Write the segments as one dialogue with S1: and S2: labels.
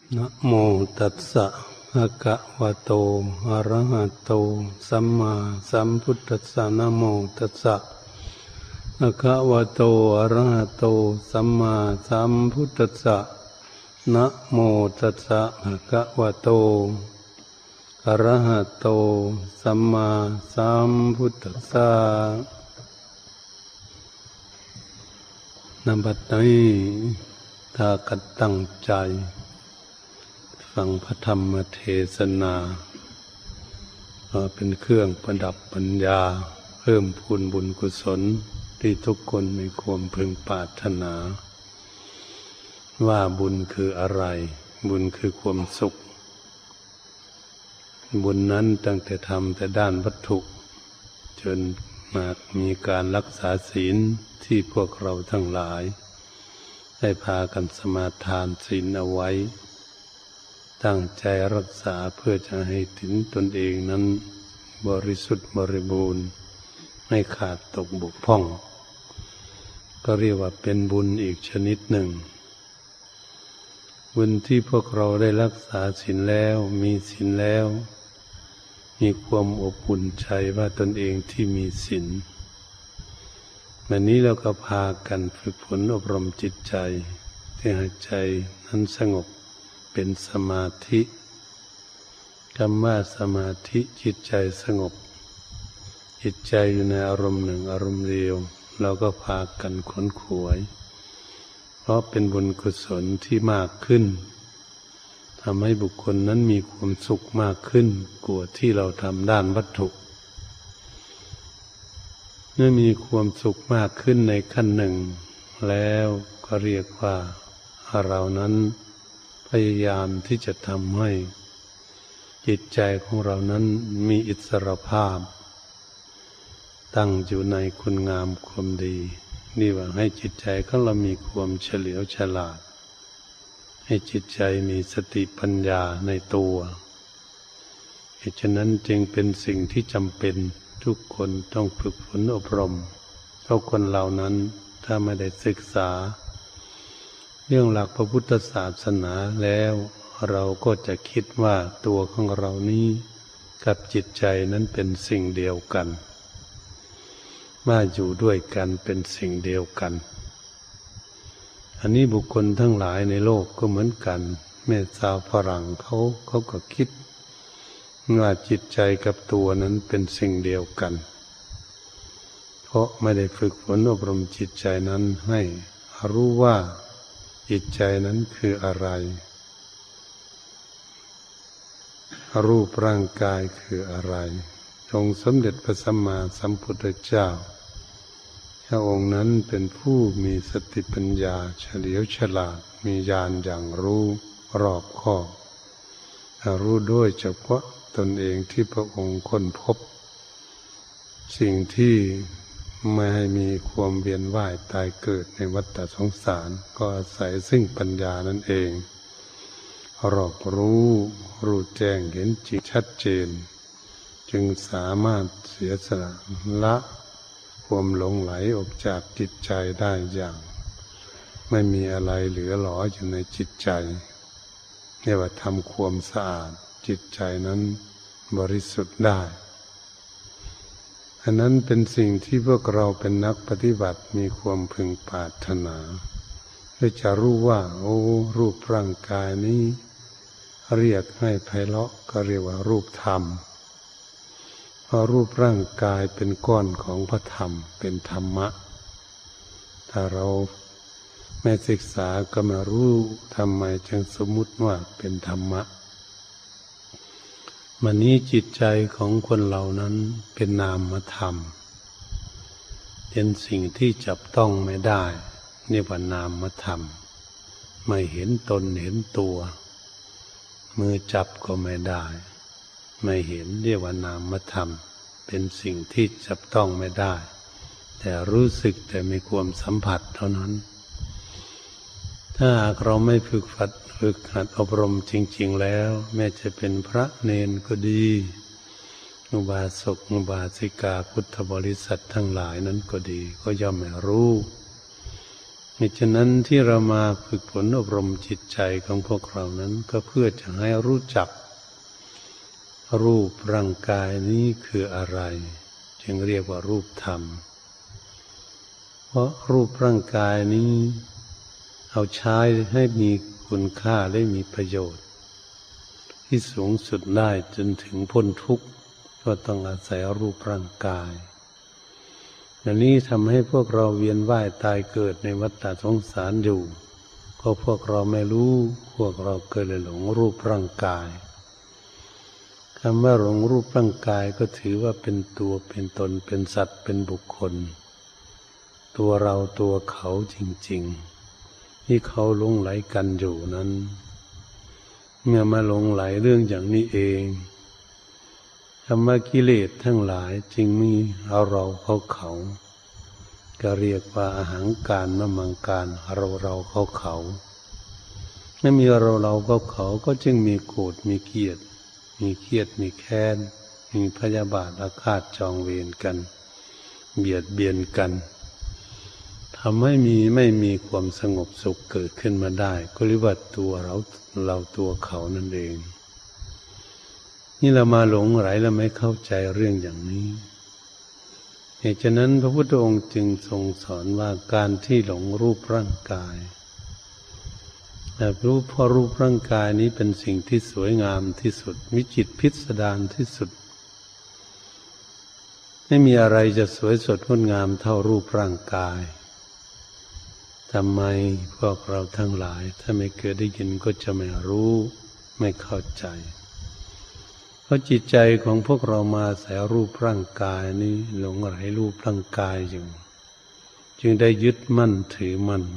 S1: นะโมตัสสะภะคะวะโตอะระหะโตสัมมาสัมพุทธัสสะนะโมตัสสะภะคะวะโตอะระหะโตสัมมาสัมพุทธัสสะนะโมตัสสะภะคะวะโตอะระหะโตสัมมาสัมพุทธัสสะณ บัดนี้ถ้ากันตั้งใจฟังพระธรรมเทศนาเป็นเครื่องประดับปัญญาเพิ่มพูนบุญกุศลที่ทุกคนมีความพึงปรารถนาว่าบุญคืออะไรบุญคือความสุขบุญนั้นตั้งแต่ทำแต่ด้านวัตถุจนมามีการรักษาศีลที่พวกเราทั้งหลายได้พากันสมาทานศีลเอาไว้ตั้งใจรักษาเพื่อจะให้ถึงตนเองนั้นบริสุทธิ์บริบูรณ์ไม่ขาดตกบกพร่องก็เรียกว่าเป็นบุญอีกชนิดหนึ่งบุญที่พวกเราได้รักษาศีลแล้วมีศีลแล้วมีความอบอุ่นใจว่าตนเองที่มีศีลวันนี้เราก็พากันฝึกฝนอบรมจิตใจที่ให้ใจนั้นสงบเป็นสมาธิคำว่าสมาธิจิตใจสงบจิตใจอยู่ในอารมณ์หนึ่งอารมณ์เดียวเราก็พากันขวนขวายเพราะเป็นบุญกุศลที่มากขึ้นทำให้บุคคลนั้นมีความสุขมากขึ้นกว่าที่เราทำด้านวัตถุเมื่อมีความสุขมากขึ้นในขั้นหนึ่งแล้วก็เรียกว่าเรานั้นพยายามที่จะทำให้จิตใจของเรานั้นมีอิสรภาพตั้งอยู่ในคุณงามความดีนี่ว่าให้จิตใจของเรามีความเฉลียวฉลาดให้จิตใจมีสติปัญญาในตัวเหตุฉะนั้นจึงเป็นสิ่งที่จำเป็นทุกคนต้องฝึกฝนอบรมเพราะคนเหล่านั้นถ้าไม่ได้ศึกษาเรื่องหลักพระพุทธศาสนาแล้วเราก็จะคิดว่าตัวของเรานี้กับจิตใจนั้นเป็นสิ่งเดียวกันมาอยู่ด้วยกันเป็นสิ่งเดียวกันอันนี้บุคคลทั้งหลายในโลกก็เหมือนกันแม้ชาวฝรั่งเขาก็คิดว่าจิตใจกับตัวนั้นเป็นสิ่งเดียวกันเพราะไม่ได้ฝึกฝนอบรมจิตใจนั้นให้รู้ว่าจิตใจนั้นคืออะไรรูปร่างกายคืออะไรองค์สมเด็จพระสัมมาสัมพุทธเจ้าพระองค์นั้นเป็นผู้มีสติปัญญาเฉลียวฉลาดมีญาณอย่างรู้รอบคอบรู้ด้วยเฉพาะตนเองที่พระองค์ค้นพบสิ่งที่ไม่ให้มีความเวียนว่ายตายเกิดในวัฏสงสารก็อาศัยซึ่งปัญญานั่นเองรอบรู้แจ้งเห็นจริงชัดเจนจึงสามารถเสียสละละความหลงไหลออกจากจิตใจได้อย่างไม่มีอะไรเหลือหลออยู่ในจิตใจเรียกว่าทำความสะอาดจิตใจนั้นบริสุทธิ์ได้อันนั้นเป็นสิ่งที่พวกเราเป็นนักปฏิบัติมีความพึงปรารถนาเพื่อจะรู้ว่ารูปร่างกายนี้เรียกให้ไพเราะก็เรียกว่ารูปธรรมเพราะรูปร่างกายเป็นก้อนของพระธรรมเป็นธรรมะถ้าเราไม่ศึกษาก็ไม่รู้ทำไมจึงสมมุติว่าเป็นธรรมะมันนี้จิตใจของคนเหล่านั้นเป็นนามธรรมเป็นสิ่งที่จับต้องไม่ได้นี่ว่านามธรรมไม่เห็นตนเห็นตัวมือจับก็ไม่ได้ไม่เห็นเรียกว่านามธรรมเป็นสิ่งที่จับต้องไม่ได้แต่รู้สึกแต่มีความสัมผัสเท่านั้นถ้าหากเราไม่ฝึกหัดอบรมจริงๆแล้วแม้จะเป็นพระเนนก็ดีอุบาสกอุบาสิกาพุทธบริษัททั้งหลายนั้นก็ดีก็ย่อมไม่รู้เหตุฉะนั้นที่เรามาฝึกฝนอบรมจิตใจของพวกเรานั้นก็เพื่อจะให้รู้จักรูปร่างกายนี้คืออะไรจึงเรียกว่ารูปธรรมเพราะรูปร่างกายนี้เอาใช้ให้มีคุณค่าและมีประโยชน์ที่สูงสุดได้จนถึงพ้นทุกข์ก็ต้องอาศัยรูปร่างกายอันนี้ทำให้พวกเราเวียนว่ายตายเกิดในวัฏฏะสงสารอยู่ก็พวกเราไม่รู้พวกเราเกิดเลยหลงรูปร่างกายคำว่าหลงรูปร่างกายก็ถือว่าเป็นตัวเป็นตนเป็นสัตว์เป็นบุคคลตัวเราตัวเขาจริงๆที่เขาหลงไหลกันอยู่นั้นเมื่อมาหลงไหลเรื่องอย่างนี้เองธรรมกิเลสทั้งหลายจึงมีเอาเราเขาก็เรียกว่าอาหังการมมังการเราเขาไม่มีเราเขาก็จึงมีโกรธมีเกลียดมีแค้นมีพยาบาทอาฆาตจองเวรกันเบียดเบียนกันทำให้ไม่มีความสงบสุขเกิดขึ้นมาได้ก็เรียกว่าตัวเราตัวเขานั่นเองนี่เรามาหลงไหลเราไม่เข้าใจเรื่องอย่างนี้เหตุฉะนั้นพระพุทธองค์จึงทรงสอนว่าการที่หลงรูปร่างกายเพราะรูปร่างกายนี้เป็นสิ่งที่สวยงามที่สุดวิจิตรพิสดารที่สุดไม่มีอะไรจะสวยสดงดงามเท่ารูปร่างกายทำไมพวกเราทั้งหลายถ้าไม่เคยได้ยินก็จะไม่รู้ไม่เข้าใจเพราะจิตใจของพวกเรามาใส่รูปร่างกายนี้หลงไหลรูปร่างกายอยู่จึงได้ยึดมั่นถือมั่น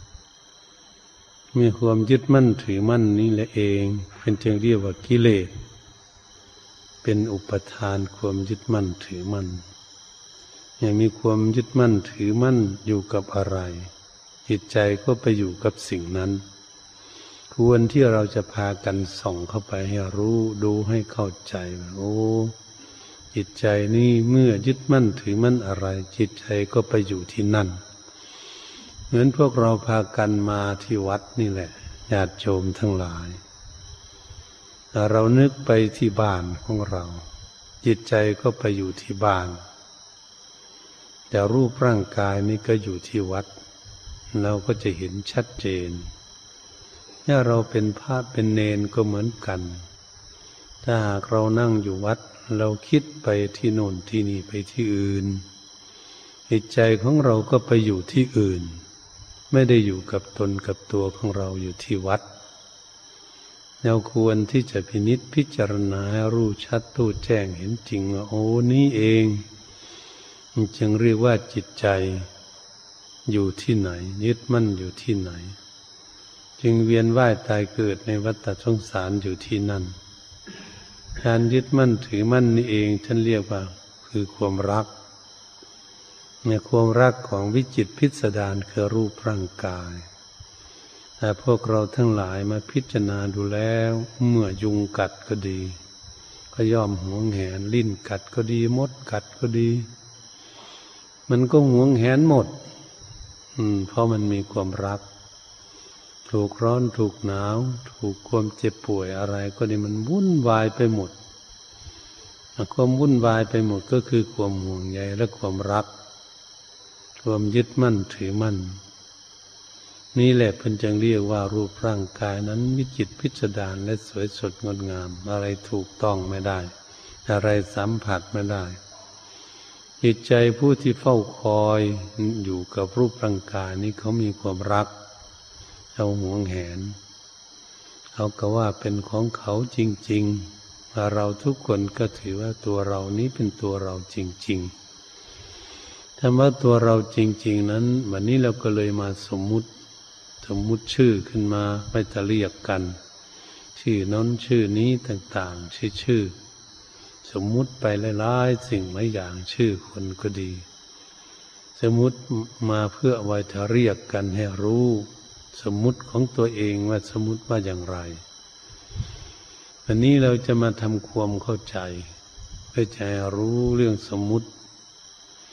S1: มีความยึดมั่นถือมั่นนี้แหละเองเป็นจึงเรียกว่ากิเลสเป็นอุปทานความยึดมั่นถือมั่นยังมีความยึดมั่นถือมั่นอยู่กับอะไรจิตใจก็ไปอยู่กับสิ่งนั้นควรที่เราจะพากันส่องเข้าไปให้รู้ดูให้เข้าใจว่าโอ้จิตใจนี่เมื่อยึดมั่นถือมั่นอะไรจิตใจก็ไปอยู่ที่นั่นเหมือนพวกเราพากันมาที่วัดนี่แหละญาติโยมทั้งหลายเรานึกไปที่บ้านของเราจิตใจก็ไปอยู่ที่บ้านแต่รูปร่างกายนี่ก็อยู่ที่วัดเราก็จะเห็นชัดเจนถ้าเราเป็นพระเป็นเณรก็เหมือนกันถ้าหากเรานั่งอยู่วัดเราคิดไปที่โน่นที่นี่ไปที่อื่นจิตใจของเราก็ไปอยู่ที่อื่นไม่ได้อยู่กับตนกับตัวของเราอยู่ที่วัดเราควรที่จะพินิจพิจารณาให้รู้ชัดตู้แจ้งเห็นจริงว่าโอ้นี่เองจึงเรียกว่าจิตใจอยู่ที่ไหนยึดมั่นอยู่ที่ไหนจึงเวียนว่ายตายเกิดในวัฏสงสารอยู่ที่นั่นการยึดมั่นถือมั่นนี่เองท่านเรียกว่าคือความรักเนี่ยความรักของวิจิตรพิสดารคือรูปร่างกายแต่พวกเราทั้งหลายมาพิจารณาดูแล้วเมื่อยุงกัดก็ดีก็ย่อมหวงแหนลิ้นกัดก็ดีมดกัดก็ดีมันก็หวงแหนหมดเพราะมันมีความรักถูกร้อนถูกหนาวถูกความเจ็บป่วยอะไรก็ดีมันวุ่นวายไปหมดความวุ่นวายไปหมดก็คือความห่วงใยและความรักความยึดมั่นถือมั่นนี่แหละเพิ่นจึงเรียกว่ารูปร่างกายนั้นวิจิตรพิสดารและสวยสดงดงามอะไรถูกต้องไม่ได้อะไรสัมผัสไม่ได้จิตใจผู้ที่เฝ้าคอยอยู่กับรูปร่างกายนี้เขามีความรักเขาหวงแหนเขาก็ว่าเป็นของเขาจริงๆเราทุกคนก็ถือว่าตัวเรานี้เป็นตัวเราจริงๆถ้าว่าตัวเราจริงๆนั้นวันนี้เราก็เลยมาสมมุติชื่อขึ้นมาไม่จะเรียกกันชื่อนั้นชื่อนี้ต่างๆชื่อสมมุติไปหลายๆสิ่งหลายอย่างชื่อคนก็ดีสมมุติมาเพื่อไว้จะเรียกกันให้รู้สมมุติของตัวเองว่าสมมุติว่าอย่างไรวันนี้เราจะมาทำความเข้าใจเพื่อจะรู้เรื่องสมมุติ ช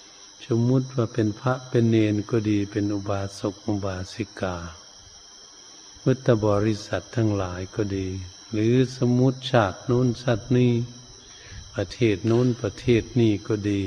S1: สมมุติว่าเป็นพระเป็นเณรก็ดีเป็นอุบาสกอุบาสิกาพุทธบริษัททั้งหลายก็ดีหรือสมมุติชาติโน้นชาตินี้ประเทศโน้นประเทศนี้ก็ดี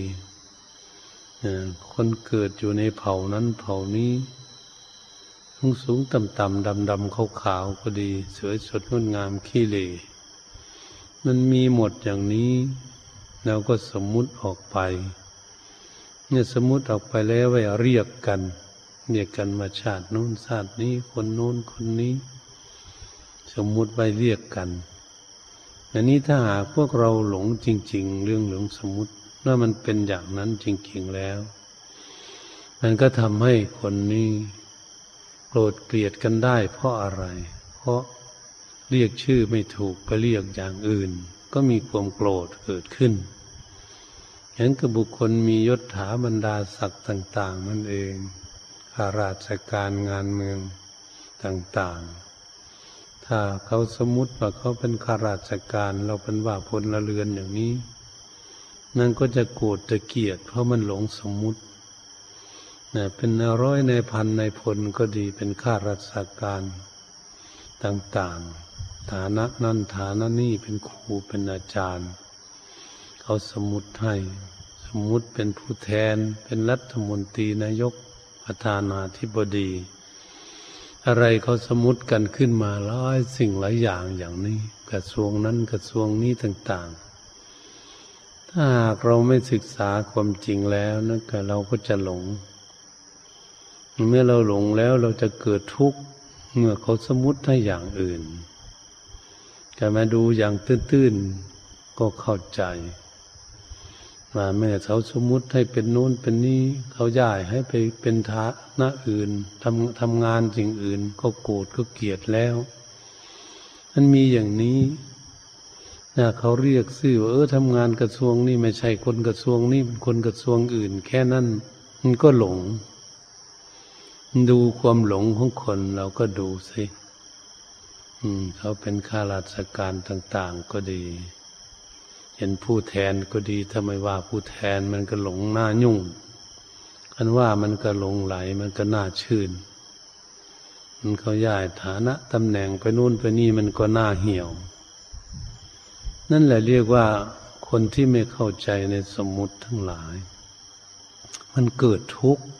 S1: คนเกิดอยู่ในเผ่านั้นเผ่านี้สูงต่ำดำขาวก็ดีสวยสดงดงามขี้เหร่มันมีหมดอย่างนี้เราก็สมมุติออกไปเนี่ยสมมุติออกไปแล้วไว้เรียกกันมาชาติโน้นชาตินี้คนโน้นคนนี้สมมุติไว้เรียกกันอันนี้ถ้าหากพวกเราหลงจริงๆเรื่องหลงสมมุติว่ามันเป็นอย่างนั้นจริงๆแล้วมันก็ทำให้คนนี้โกรธเกลียดกันได้เพราะอะไรเพราะเรียกชื่อไม่ถูกก็เรียกอย่างอื่นก็มีความโกรธเกิดขึ้นเห็นกับบุคคลมียศถาบรรดาศักดิ์ต่างๆนั่นเองข้าราชการงานเมืองต่างๆถ้าเขาสมมุติว่าเขาเป็นข้าราชการเราเป็นว่าพลเรือนอย่างนี้นั่นก็จะโกรธจะเกลียดเพราะมันหลงสมมุติเป็นนายร้อยนายพันนายพลก็ดีเป็นข้าราชการต่างๆฐานะนั่นฐานะนี่เป็นครูเป็นอาจารย์เขาสมมุติให้สมมุติเป็นผู้แทนเป็นรัฐมนตรีนายกประธานาธิบดีอะไรเขาสมมุติกันขึ้นมาหลายสิ่งหลายอย่างอย่างนี้กระทรวงนั้นกระทรวงนี้ต่างๆถ้าหากเราไม่ศึกษาความจริงแล้วนั่นก็เราก็จะหลงเมื่อเราหลงแล้วเราจะเกิดทุกข์เมื่อเขาสมมุติให้อย่างอื่นแต่มาดูอย่างตื้นๆก็เข้าใจว่าแม่เขาสมมุติให้เป็นโน้นเป็นนี้เขาย้ายให้ไปเป็นฐานะอื่นทำงานสิ่งอื่นก็โกรธก็เกลียดแล้วมันมีอย่างนี้เขาเรียกชื่อว่าทำงานกระทรวงนี้ไม่ใช่คนกระทรวงนี้เป็นคนกระทรวงอื่นแค่นั้นมันก็หลงดูความหลงของคนเราก็ดูสิเขาเป็นข้าราชการต่างๆก็ดีเห็นผู้แทนก็ดีถ้าไม่ว่าผู้แทนมันก็หลงหน้ายุ่งอันว่ามันก็หลงไหลมันก็น่าชื่นมันเขาย้ายฐานะตำแหน่งไปนู่นไปนี่มันก็น่าเหี่ยวนั่นแหละเรียกว่าคนที่ไม่เข้าใจในสมมุติทั้งหลายมันเกิดทุกข์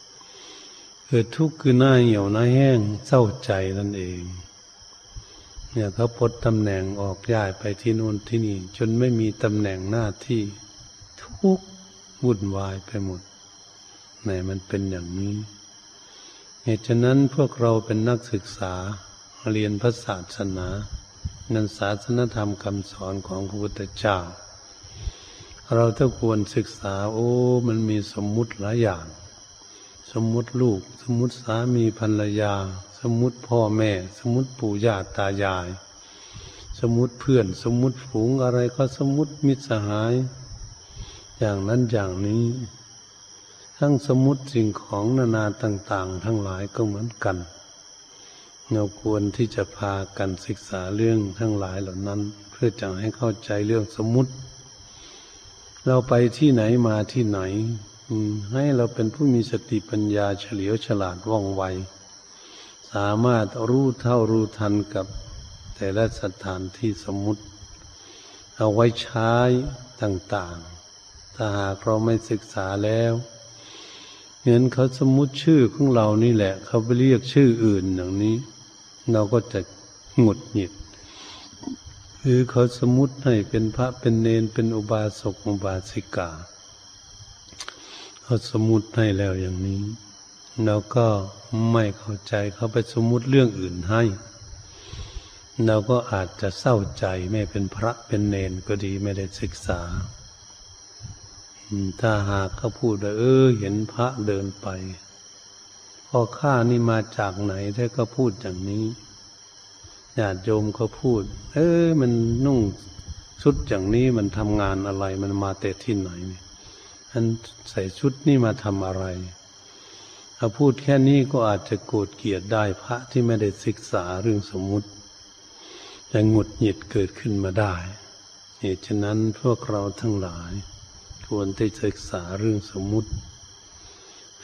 S1: คือหน้าเหี่ยวหน้าแห้งเศร้าใจนั่นเองเนี่ยเขาปลดตำแหน่งออกย้ายไปที่โน่นที่นี่จนไม่มีตำแหน่งหน้าที่ทุกข์วุ่นวายไปหมดมันเป็นอย่างนี้เหตุฉะนั้นพวกเราเป็นนักศึกษาเรียนพระศาสนานันศาสนธรรมคำสอนของพระพุทธเจ้าเราต้องควรศึกษามันมีสมมุติหลายอย่างสมมุติลูกสมมุติสามีภรรยาสมมุติพ่อแม่สมมุติปู่ย่าตายายสมมุติเพื่อนสมมุติฝูงอะไรก็สมมุติมิตรสหายอย่างนั้นอย่างนี้ทั้งสมมุติสิ่งของนานาต่างๆทั้งหลายก็เหมือนกันเราควรที่จะพากันศึกษาเรื่องทั้งหลายเหล่านั้นเพื่อจะให้เข้าใจเรื่องสมมุติเราไปที่ไหนมาที่ไหนให้เราเป็นผู้มีสติปัญญาเฉลียวฉลาดว่องไวสามารถรู้เท่ารู้ทันกับแต่ละสถานที่สมมุติเอาไว้ใช้ต่างๆถ้าหากเราไม่ศึกษาแล้วเหมือนเขาสมมุติชื่อของเรานี่แหละเขาไปเรียกชื่ออื่นอย่างนี้เราก็จะหงุดหงิดคือเขาสมมุติให้เป็นพระเป็นเณรเป็นอุบาสกอุบาสิกาเขาสมมุติให้แล้วอย่างนี้เราก็ไม่เข้าใจเขาไปสมมุติเรื่องอื่นให้เราก็อาจจะเศร้าใจไม่เป็นพระเป็นเณรก็ดีไม่ได้ศึกษาถ้าหากเขาพูดว่าเห็นพระเดินไปพ่อข้านี่มาจากไหนถ้าก็พูดอย่างนี้ญาติโยมเขาพูดมันนุ่งชุดอย่างนี้มันทำงานอะไรมันมาแต่ที่ไหนนี่อันใส่ชุดนี่มาทำอะไรถ้าพูดแค่นี้ก็อาจจะโกรธเกลียดได้พระที่ไม่ได้ศึกษาเรื่องสมมุติจะหงุดหงิดเกิดขึ้นมาได้เหตุฉะนั้นพวกเราทั้งหลายควรที่ศึกษาเรื่องสมมุติ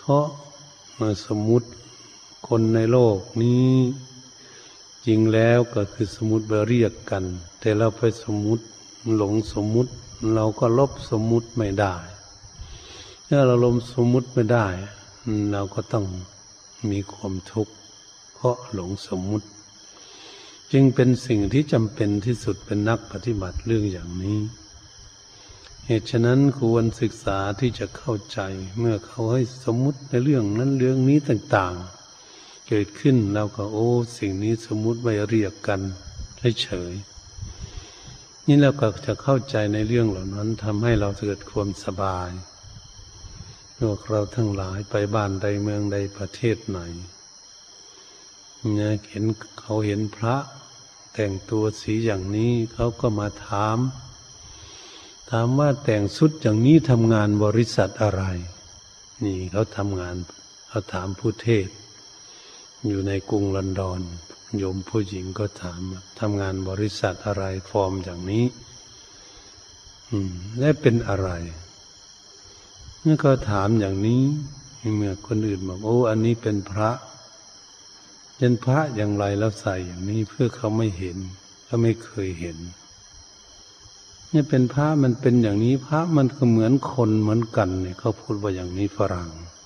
S1: เพราะสมมุติคนในโลกนี้จริงแล้วก็คือสมมุติไปเรียกกันแต่เราไปสมมุติหลงสมมุติเราก็ลบสมมุติไม่ได้เมื่อเราลบสมมุติไม่ได้เราก็ต้องมีความทุกข์เพราะหลงสมมุติจึงเป็นสิ่งที่จำเป็นที่สุดเป็นนักปฏิบัติเรื่องอย่างนี้เหตุฉะนั้นควรศึกษาที่จะเข้าใจเมื่อเขาให้สมมุติในเรื่องนั้นเรื่องนี้ต่างๆเกิดขึ้นเราก็โอ้สิ่งนี้สมมุติไว้เรียกกันเฉยๆนี่เราก็จะเข้าใจในเรื่องเหล่านั้นทำให้เราเกิดความสบายพวกเราทั้งหลายไปบ้านใดเมืองใดประเทศไหนเนี่ยเห็นเขาเห็นพระแต่งตัวสีอย่างนี้เขาก็มาถามว่าแต่งชุดอย่างนี้ทำงานบริษัทอะไรนี่เขาทำงานเขาถามผู้เทศอยู่ในกรุงลอนดอนโยมผู้หญิงก็ถามทำงานบริษัทอะไรฟอร์มอย่างนี้และเป็นอะไรเมื่อเขาถามอย่างนี้เมื่อคนอื่นบอกโอ้อันนี้เป็นพระเป็นพระอย่างไรแล้วใส่อย่างนี้เพื่อเขาไม่เห็นเขาไม่เคยเห็นนี่เป็นพระมันเป็นอย่างนี้พระมันก็เหมือนคนเหมือนกันเนี่ยเขาพูดว่าอย่างนี้ฝรั่ง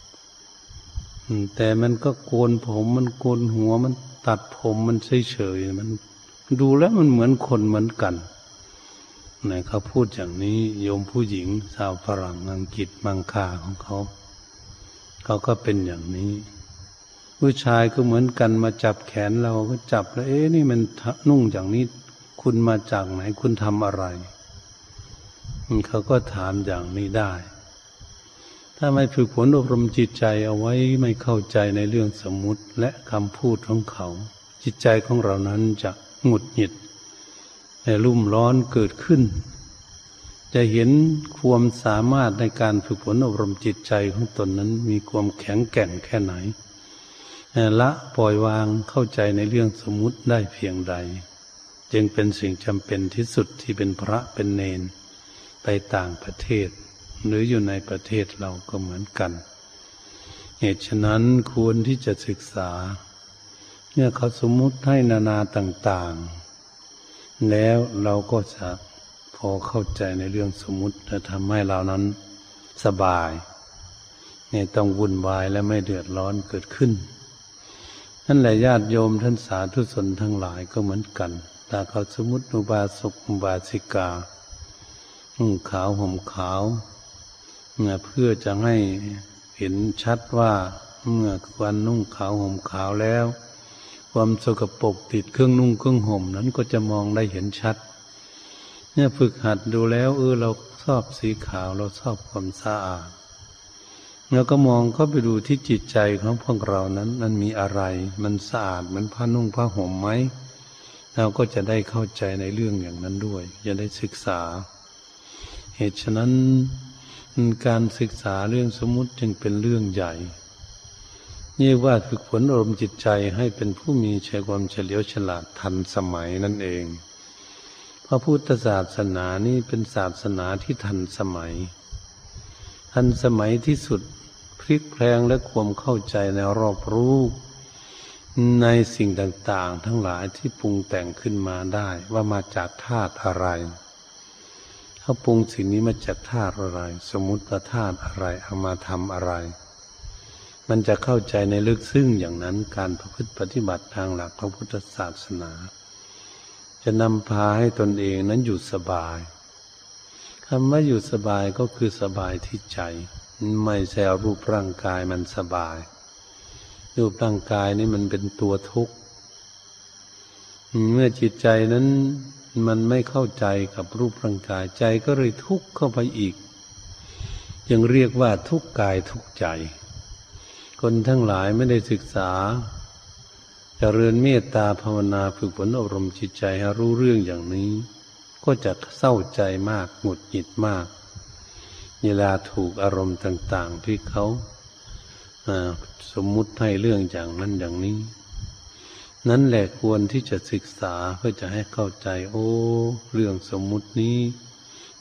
S1: แต่มันก็โกนผมมันโกนหัวมันตัดผมมันเฉยๆมันดูแล้วมันเหมือนคนเหมือนกันเนี่ยเขาพูดอย่างนี้โยมผู้หญิงชาวฝรั่งอังกฤษมังค่าของเขาก็เป็นอย่างนี้ผู้ชายก็เหมือนกันมาจับแขนเราก็จับแล้วนี่มันนุ่งอย่างนี้คุณมาจากไหนคุณทำอะไรเขาก็ถามอย่างนี้ได้ถ้าไม่ฝึกฝนอบรมจิตใจเอาไว้ไม่เข้าใจในเรื่องสมมุติและคำพูดของเขาจิตใจของเรานั้นจะหงุดหงิดรุ่มร้อนเกิดขึ้นจะเห็นความสามารถในการฝึกฝนอบรมจิตใจของตนนั้นมีความแข็งแกร่งแค่ไหนละปล่อยวางเข้าใจในเรื่องสมมุติได้เพียงใดจึงเป็นสิ่งจำเป็นที่สุดที่เป็นพระเป็นเณรไปต่างประเทศหรืออยู่ในประเทศเราก็เหมือนกันเหตุฉะนั้นควรที่จะศึกษาเมื่อเขาสมมุติให้นานาต่างๆแล้วเราก็จะพอเข้าใจในเรื่องสมมุติและทำให้เรานั้นสบายไม่ต้องวุ่นวายและไม่เดือดร้อนเกิดขึ้นนั่นแหละญาติโยมท่านสาธุชนทั้งหลายก็เหมือนกันถ้าเขาสมมุติอุบาสกอุบาสิกานุ่งขาวห่มขาวเพื่อจะให้เห็นชัดว่าเมื่อวันนุ่งขาวห่มขาวแล้วความสกปรกติดเครื่องนุ่งเครื่องห่มนั้นก็จะมองได้เห็นชัดเนี่ยฝึกหัดดูแล้วเราชอบสีขาวเราชอบความสะอาดแล้วก็มองเข้าไปดูที่จิตใจของพวกเรานั้นมันมีอะไรมันสะอาดเหมือนผ้านุ่งผ้าห่มไหมเราก็จะได้เข้าใจในเรื่องอย่างนั้นด้วยจะได้ศึกษาเหตุฉะนั้นการศึกษาเรื่องสมมุติจึงเป็นเรื่องใหญ่นี่ว่าฝึกฝนอารมณ์จิตใจให้เป็นผู้มีความเฉลียวฉลาดทันสมัยนั่นเองพระพุทธศาสนานี่เป็นศาสนาที่ทันสมัยที่สุดพลิกแพลงและความเข้าใจในรอบรู้ในสิ่งต่างๆทั้งหลายที่ปรุงแต่งขึ้นมาได้ว่ามาจากธาตุอะไรเขาปรุงสิ่งนี้มาจากธาตุอะไรสมมุติว่าธาตุอะไรเอามาทำอะไรมันจะเข้าใจในลึกซึ้งอย่างนั้นการประพฤติปฏิบัติทางหลักพระพุทธศาสนาจะนำพาให้ตนเองนั้นอยู่สบายคำว่าอยู่สบายก็คือสบายที่ใจไม่ใช่รูปร่างกายมันสบายรูปร่างกายนี่มันเป็นตัวทุกข์เมื่อจิตใจนั้นมันไม่เข้าใจกับรูปร่างกายใจก็เลยทุกข์เข้าไปอีกยังเรียกว่าทุกข์กายทุกข์ใจคนทั้งหลายไม่ได้ศึกษาเจริญเมตตาภาวนาฝึกฝนอบรมจิตใจให้รู้เรื่องอย่างนี้ก็จะเศร้าใจมากหงุดหงิดมากเวลาถูกอารมณ์ต่างๆที่เขาสมมุติให้เรื่องอย่างนั้นอย่างนี้นั่นแหละควรที่จะศึกษาเพื่อจะให้เข้าใจเรื่องสมมุตินี้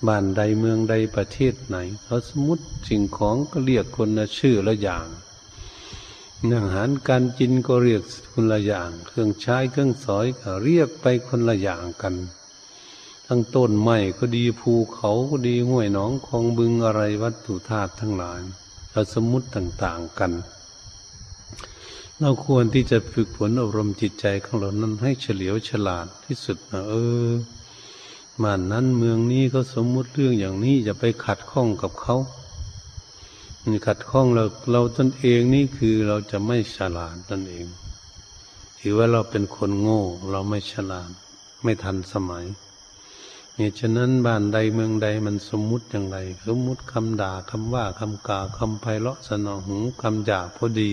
S1: บ้านใดเมืองใดประเทศไหนเขาสมมติสิ่งของก็เรียกคนละชื่อละอย่างอาหารการกินก็เรียกคนละอย่างเครื่องใช้เครื่องสอยก็เรียกไปคนละอย่างกันทั้งต้นไม้ก็ดีภูเขาก็ดีห้วยหนองคลองบึงอะไรวัตถุธาตุทั้งหลายเราสมมุติต่างๆกันเราควรที่จะฝึกฝนอบรมจิตใจของเรานั้นให้เฉลียวฉลาดที่สุดนะบ้านนั้นเมืองนี้เขาสมมุติเรื่องอย่างนี้อย่าไปขัดข้องกับเขาขัดข้องเราตนเองนี่คือเราจะไม่ฉลาดตนเองถือว่าเราเป็นคนโง่เราไม่ฉลาดไม่ทันสมัยเนี่ยฉะนั้นบ้านใดเมืองใดมันสมมุติอย่างไรสมมุติคำด่าคำว่าคำกล่าวคำไพเราะสนอหูคำหยาบพอดี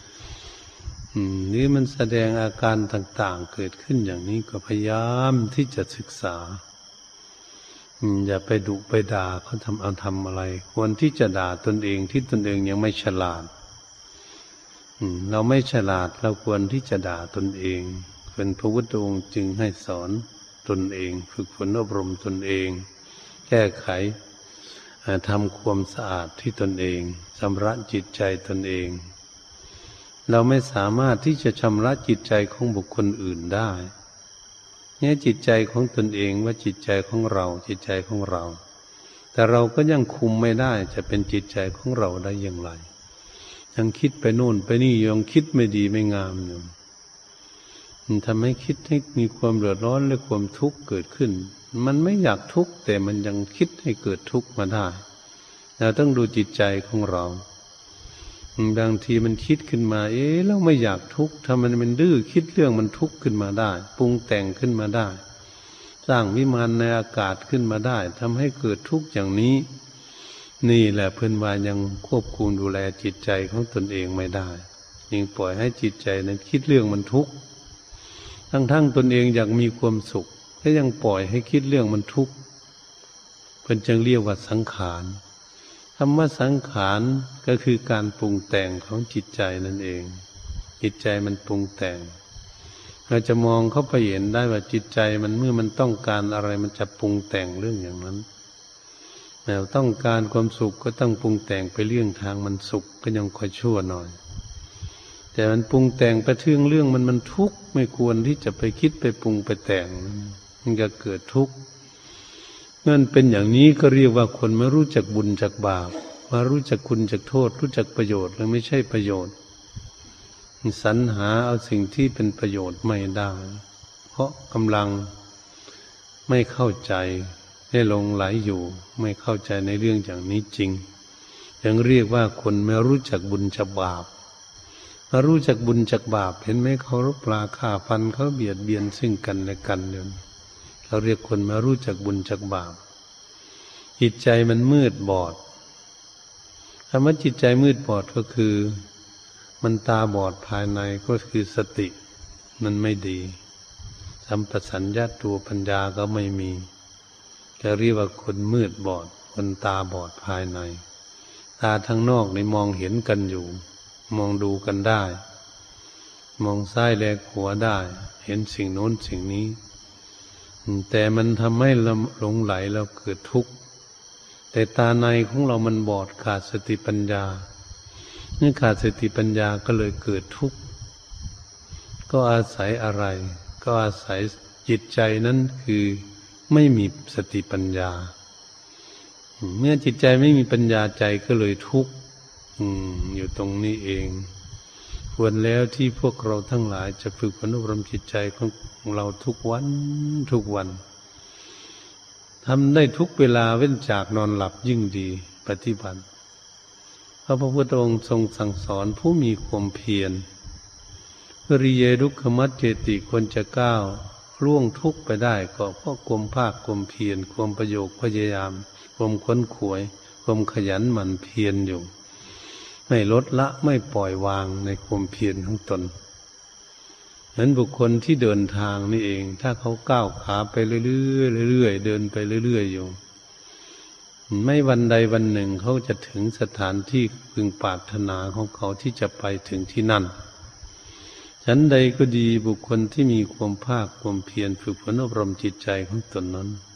S1: นี่มันแสดงอาการต่างๆเกิดขึ้นอย่างนี้ก็พยายามที่จะศึกษาอย่าไปดุไปด่าเขาทำอะไรควรที่จะด่าตนเองที่ตนเองยังไม่ฉลาดเราไม่ฉลาดเราควรที่จะด่าตนเองเป็นพระพุทธองค์จึงให้สอนตนเองฝึกฝนอบรมตนเองแก้ไขทำความสะอาดที่ตนเองชำระจิตใจตนเองเราไม่สามารถที่จะชำระจิตใจของบุคคลอื่นได้เนี่ยจิตใจของตนเองว่าจิตใจของเราจิตใจของเราแต่เราก็ยังคุมไม่ได้จะเป็นจิตใจของเราได้อย่างไรยังคิดไปโน่นไปนี่ยังคิดไม่ดีไม่งามอยู่มันทำให้คิดให้มีความเดือดร้อนและความทุกข์เกิดขึ้นมันไม่อยากทุกข์แต่มันยังคิดให้เกิดทุกข์มาได้เราต้องดูจิตใจของเราบางทีมันคิดขึ้นมาเราไม่อยากทุกข์ถ้ามันดื้อคิดเรื่องมันทุกข์ขึ้นมาได้ปรุงแต่งขึ้นมาได้สร้างวิมานในอากาศขึ้นมาได้ทำให้เกิดทุกข์อย่างนี้นี่แหละเพิ่นว่ายังควบคุมดูแลจิตใจของตนเองไม่ได้ยังปล่อยให้จิตใจนั้นคิดเรื่องมันทุกข์ทั้งตนเองอยากมีความสุขก็ยังปล่อยให้คิดเรื่องมันทุกข์เพิ่นจึงเรียกว่าสังขารคำว่าสังขารก็คือการปรุงแต่งของจิตใจนั่นเองจิตใจมันปรุงแต่งเราจะมองเข้าไปเห็นได้ว่าจิตใจมันเมื่อมันต้องการอะไรมันจะปรุงแต่งเรื่องอย่างนั้นแต่ต้องการความสุขก็ต้องปรุงแต่งไปเรื่องทางมันสุขก็ยังค่อยชั่วหน่อยแต่มันปรุงแต่งไปถึงเรื่องมันทุกข์ไม่ควรที่จะไปคิดไปปรุงไปแต่งมันก็เกิดทุกข์นั่นเป็นอย่างนี้ก็เรียกว่าคนไม่รู้จักบุญจักบาปมารู้จักคุณจักโทษรู้จักประโยชน์หรือไม่ใช่ประโยชน์สรรหาเอาสิ่งที่เป็นประโยชน์ไม่ได้เพราะกำลังไม่เข้าใจได้หลงไหลอยู่ไม่เข้าใจในเรื่องอย่างนี้จริงยังเรียกว่าคนไม่รู้จักบุญจักบาปมารู้จักบุญจักบาปเห็นไหมเขารบราฆ่าฟันเขาเบียดเบียนซึ่งกันและกันเนี่ยเราเรียกคนมารู้จักบุญจักบาปจิตใจมันมืดบอดคำว่าจิตใจมืดบอดก็คือมันตาบอดภายในก็คือสติมันไม่ดีสัมปชัญญะตัวปัญญาก็ไม่มีจะเรียกว่าคนมืดบอดคนตาบอดภายในตาทางนอกนี่มองเห็นกันอยู่มองดูกันได้มองซ้ายแลขวาได้เห็นสิ่งโน้นสิ่งนี้แต่มันทำให้เราหลงไหลเราเกิดทุกข์แต่ตาในของเรามันบอดขาดสติปัญญาเมื่อขาดสติปัญญาก็เลยเกิดทุกข์ก็อาศัยอะไรก็อาศัยจิตใจนั้นคือไม่มีสติปัญญาเมื่อจิตใจไม่มีปัญญาใจก็เลยทุกข์อยู่ตรงนี้เองควรแล้วที่พวกเราทั้งหลายจะฝึกฝนอบรมจิตใจของเราทุกวันทำได้ทุกเวลาเว้นจากนอนหลับยิ่งดีปฏิบัติพระพุทธองค์ทรงสั่งสอนผู้มีความเพียรปริเยทุกขมัจเจติควรจะก้าวล่วงทุกข์ไปได้ก็เพราะความภาคความเพียรความประโยคพยายามความค้นขวยความขยันหมั่นเพียรอยู่ไม่ลดละไม่ปล่อยวางในความเพียรของตนฉะนั้นบุคคลที่เดินทางนี่เองถ้าเขาก้าวขาไปเรื่อยๆเดินไปเรื่อยๆอยู่ไม่วันใดวันหนึ่งเขาจะถึงสถานที่พึงปรารถนาของเขาที่จะไปถึงที่นั่นฉันใดก็ดีบุคคลที่มีความภาคความเพียรฝึกฝนอบรมจิตใจของตนนั้น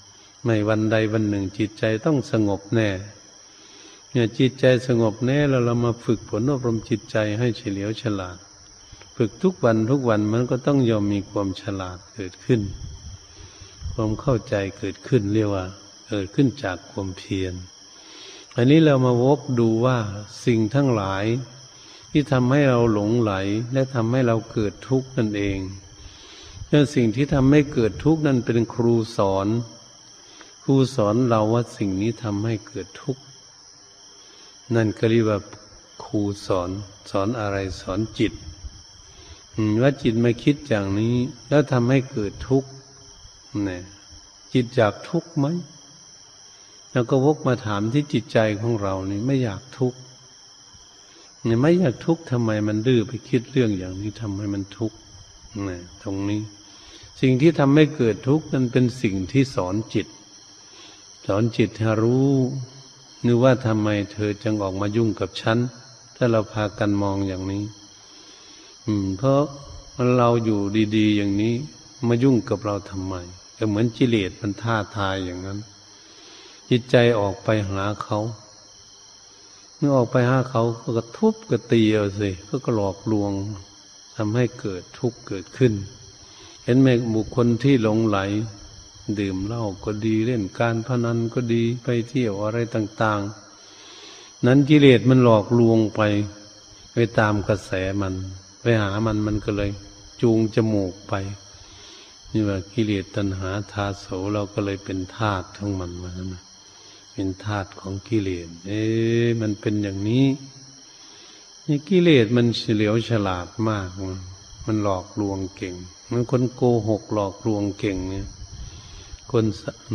S1: ไม่วันใดวันหนึ่งจิตใจต้องสงบแน่เนี่ยจิตใจสงบแน่แล้วเรามาฝึกฝนอบรมจิตใจให้เฉลียวฉลาดฝึกทุกวันมันก็ต้องยอมมีความฉลาดเกิดขึ้นความเข้าใจเกิดขึ้นเรียกว่าเกิดขึ้นจากความเพียรอันนี้เรามาวกดูว่าสิ่งทั้งหลายที่ทำให้เราหลงไหลและทำให้เราเกิดทุกข์นั่นเองและสิ่งที่ทำให้เกิดทุกข์นั้นเป็นครูสอนเราว่าสิ่งนี้ทำให้เกิดทุกข์นั่นก็เรียกว่าครูสอนอะไรสอนจิตว่าจิตมาคิดอย่างนี้แล้วทำให้เกิดทุกข์เนี่ยจิตอยากทุกข์ไหมแล้วก็วกมาถามที่จิตใจของเรานี่ไม่อยากทุกข์เนี่ยไม่อยากทุกข์ทำไมมันดื้อไปคิดเรื่องอย่างนี้ทำให้มันทุกข์เนี่ยตรงนี้สิ่งที่ทำให้เกิดทุกข์นั้นเป็นสิ่งที่สอนจิตให้รู้นึกว่าทำไมเธอจึงออกมายุ่งกับฉันถ้าเราพากันมองอย่างนี้เพราะเราอยู่ดีๆอย่างนี้มายุ่งกับเราทำไมก็เหมือนกิเลสมันท้าทายอย่างนั้นจิตใจออกไปหาเขาเมื่อออกไปหาเขาก็กระทุบกระตีเอาสิก็หลอกลวงทำให้เกิดทุกข์เกิดขึ้นเห็นไหมบุคคลที่หลงไหลดื่มเหล้าก็ดีเล่นการพนันก็ดีไปเที่ยวอะไรต่างๆนั้นกิเลสมันหลอกลวงไปตามกระแสมันไปหามันก็เลยจูงจมูกไปนี่ว่ากิเลสตัณหาทาโสเราก็เลยเป็นทาสของมันมาแล้วนะเป็นทาสของกิเลสมันเป็นอย่างนี้นี่กิเลสมันเฉลียวฉลาดมากมันหลอกลวงเก่งมันคนโกหกหลอกลวงเก่งเนี่ยคน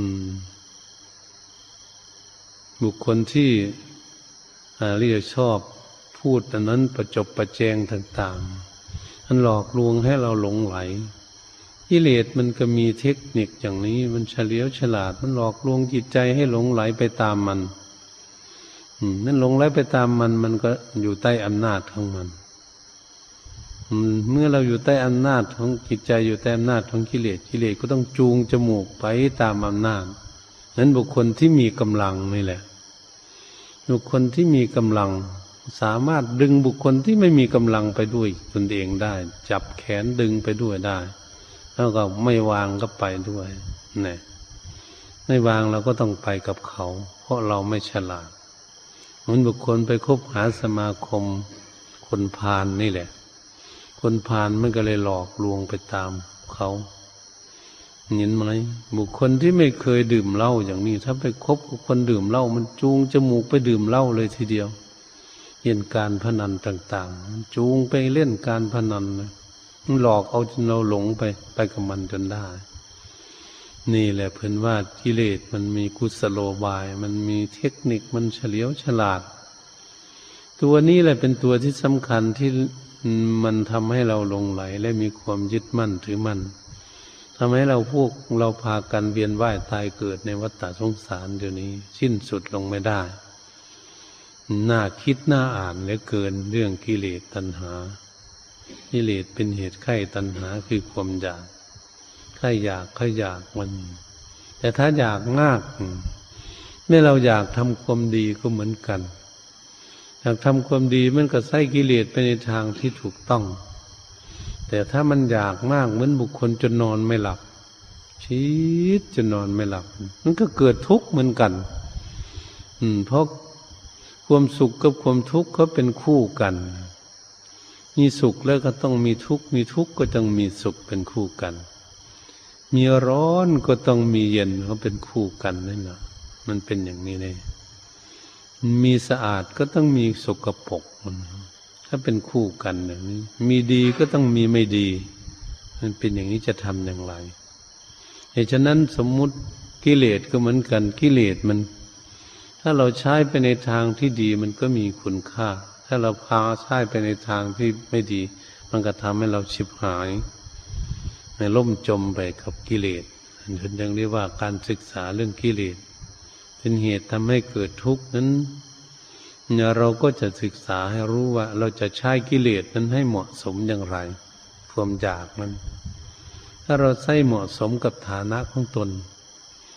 S1: บุคคลที่เรียกชอบพูดอันนั้นประจบประแจงต่างๆมันหลอกลวงให้เราหลงไหลกิเลสมันก็มีเทคนิคอย่างนี้มันเฉลียวฉลาดมันหลอกลวงจิตใจให้หลงไหลไปตามมันนั่นหลงไหลไปตามมันก็อยู่ใต้อำนาจของมันเมื่อเราอยู่ใต้อำนาจของจิตใจอยู่ใต้อำนาจของกิเลสก็ต้องจูงจมูกไปตามอำนาจนั้นบุคคลที่มีกำลังนี่แหละบุคคลที่มีกำลังสามารถดึงบุคคลที่ไม่มีกำลังไปด้วยตนเองได้จับแขนดึงไปด้วยได้แล้วก็ไม่วางก็ไปด้วยเนี่ยไม่วางเราก็ต้องไปกับเขาเพราะเราไม่ฉลาดเหมือนบุคคลไปคบหาสมาคมคนพาลนี่แหละคนพาลมันก็เลยหลอกลวงไปตามเขาเห็นไหมบุคคลที่ไม่เคยดื่มเหล้าอย่างนี้ถ้าไปคบกับคนดื่มเหล้ามันจูงจมูกไปดื่มเหล้าเลยทีเดียวเล่นการพนันต่างๆมันจูงไปเล่นการพนันมันหลอกเอาจนเราหลงไปกับมันจนได้นี่แหละเพิ่นว่ากิเลสมันมีกุศโลบายมันมีเทคนิคมันเฉลียวฉลาดตัวนี้แหละเป็นตัวที่สำคัญที่มันทำให้เราหลงไหลและมีความยึดมั่นถือมั่นทำให้เราพากันเวียนว่ายตายเกิดในวัฏฏะสงสารเดี๋ยวนี้สิ้นสุดลงไม่ได้น่าคิดน่าอ่านเหลือเกินเรื่องกิเลสตัณหากิเลสเป็นเหตุไข้ตัณหาคือความอยากใครอยากมันแต่ถ้าอยากมากเมื่อเราอยากทำความดีก็เหมือนกันอยากทำความดีมันก็ใส่กิเลสไปในทางที่ถูกต้องแต่ถ้ามันอยากมากเหมือนบุคคลจนนอนไม่หลับชีดจนนอนไม่หลับมันก็เกิดทุกข์เหมือนกันเพราะความสุขกับความทุกข์เขาเป็นคู่กันมีสุขแล้วก็ต้องมีทุกข์มีทุกข์ก็ต้องมีสุขเป็นคู่กันมีร้อนก็ต้องมีเย็นเขาเป็นคู่กันนั่นแหละมันเป็นอย่างนี้เลยมีสะอาดก็ต้องมีสกปรกถ้าเป็นคู่กันอย่างนี้มีดีก็ต้องมีไม่ดีมันเป็นอย่างนี้จะทำอย่างไรเหตุฉะนั้นสมมุติกิเลสก็เหมือนกันกิเลสมันถ้าเราใช้ไปในทางที่ดีมันก็มีคุณค่าถ้าเราพาใช้ไปในทางที่ไม่ดีมันก็ทำให้เราฉิบหายในล่มจมไปกับกิเลสถึงยังเรียกว่าการศึกษาเรื่องกิเลสเป็นเหตุทำให้เกิดทุกข์นั้นเราก็จะศึกษาให้รู้ว่าเราจะใช้กิเลสนั้นให้เหมาะสมอย่างไรความอยากนั้นถ้าเราใช้เหมาะสมกับฐานะของตน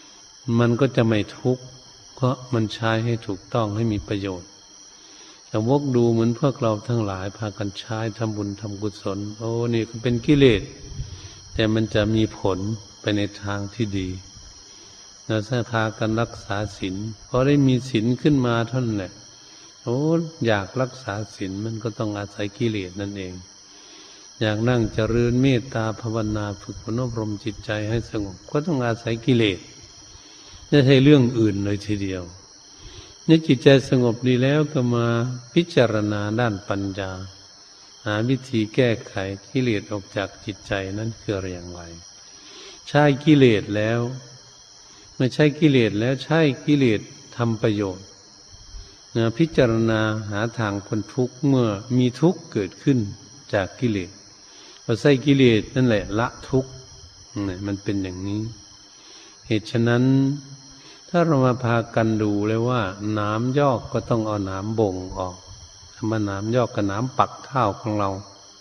S1: มันก็จะไม่ทุกข์เพราะมันใช้ให้ถูกต้องให้มีประโยชน์แต่วกดูเหมือนพวกเราทั้งหลายพากันใช้ทำบุญทำกุศลโอ้นี่ก็เป็นกิเลสแต่มันจะมีผลไปในทางที่ดีเราถ้าพากันรักษาศีลพอได้มีศีลขึ้นมาเท่านั้นแหละโอ้อยากรักษาศีลมันก็ต้องอาศัยกิเลสนั่นเองอยากนั่งเจริญเมตตาภาวนาฝึกฝนอบรมจิตใจให้สงบก็ต้องอาศัยกิเลสไม่ใช่เรื่องอื่นเลยทีเดียวเมื่อจิตใจสงบดีแล้วก็มาพิจารณาด้านปัญญาหาวิธีแก้ไขกิเลสออกจากจิตใจนั้นคืออะไรอย่างไรใช้กิเลสแล้วไม่ใช่กิเลสแล้วใช้กิเลสทำประโยชน์พิจารณาหาทางพ้นทุกข์เมื่อมีทุกข์เกิดขึ้นจากกิเลสพอใช้กิเลสนั่นแหละละทุกข์มันเป็นอย่างนี้เหตุฉะนั้นถ้าเรามาพากันดูเลยว่าน้ำยอกก็ต้องเอาน้ำบ่งออกถ้ามาน้ำยอกกับน้ำปักเท้าของเรา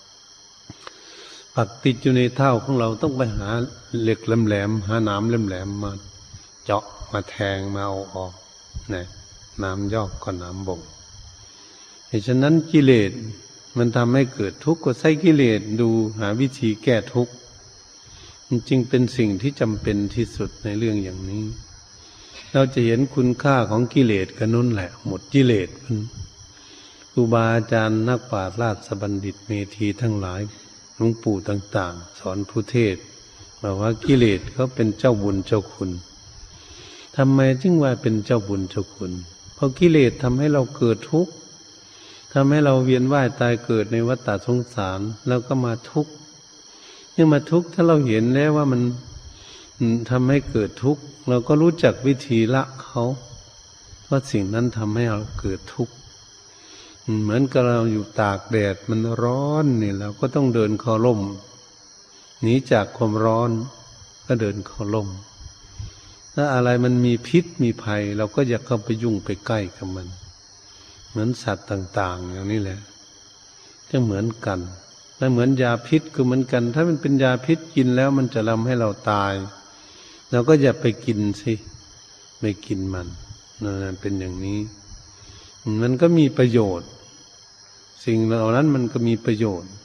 S1: ปักติดอยู่ในเท้าของเราต้องไปหาเหล็กแหลมๆหาน้ำแหลมๆมาเจาะมาแทงมาเอาออกนะน้ำยอกกับน้ำบ่งเหตุฉะนั้นกิเลสมันทำให้เกิดทุกข์ก็ใช้กิเลสดูหาวิธีแก้ทุกข์จึงเป็นสิ่งที่จำเป็นที่สุดในเรื่องอย่างนี้เราจะเห็นคุณค่าของกิเลสกันนั่นแหละหมดกิเลสครูบาอาจารย์นักปราชญ์ราชบัณฑิตเมธีทั้งหลายหลวงปู่ต่างๆสอนผู้เทศบอกว่ากิเลสเขาเป็นเจ้าบุญเจ้าคุณทำไมจึงว่าเป็นเจ้าบุญเจ้าคุณเพราะกิเลสทำให้เราเกิดทุกข์ทำให้เราเวียนว่ายตายเกิดในวัฏฏะสงสารแล้วก็มาทุกข์ยิ่งมาทุกข์ถ้าเราเห็นแล้วว่ามันทำให้เกิดทุกข์เราก็รู้จักวิธีละเขาเพราะสิ่งนั้นทำให้เราเกิดทุกข์เหมือนกับเราอยู่ตากแดดมันร้อนนี่เราก็ต้องเดินเข้าร่มหนีจากความร้อนก็เดินเข้าร่มถ้าอะไรมันมีพิษมีภัยเราก็อย่าเข้าไปยุ่งไปใกล้กับมันเหมือนสัตว์ต่างๆอย่างนี้แหละจะเหมือนกันและเหมือนยาพิษก็เหมือนกันถ้ามันเป็นยาพิษกินแล้วมันจะทำให้เราตายเราก็อย่าไปกินสิไม่กินมันนั่นเป็นอย่างนี้มันก็มีประโยชน์สิ่งเหล่านั้นมันก็มีประโยชน์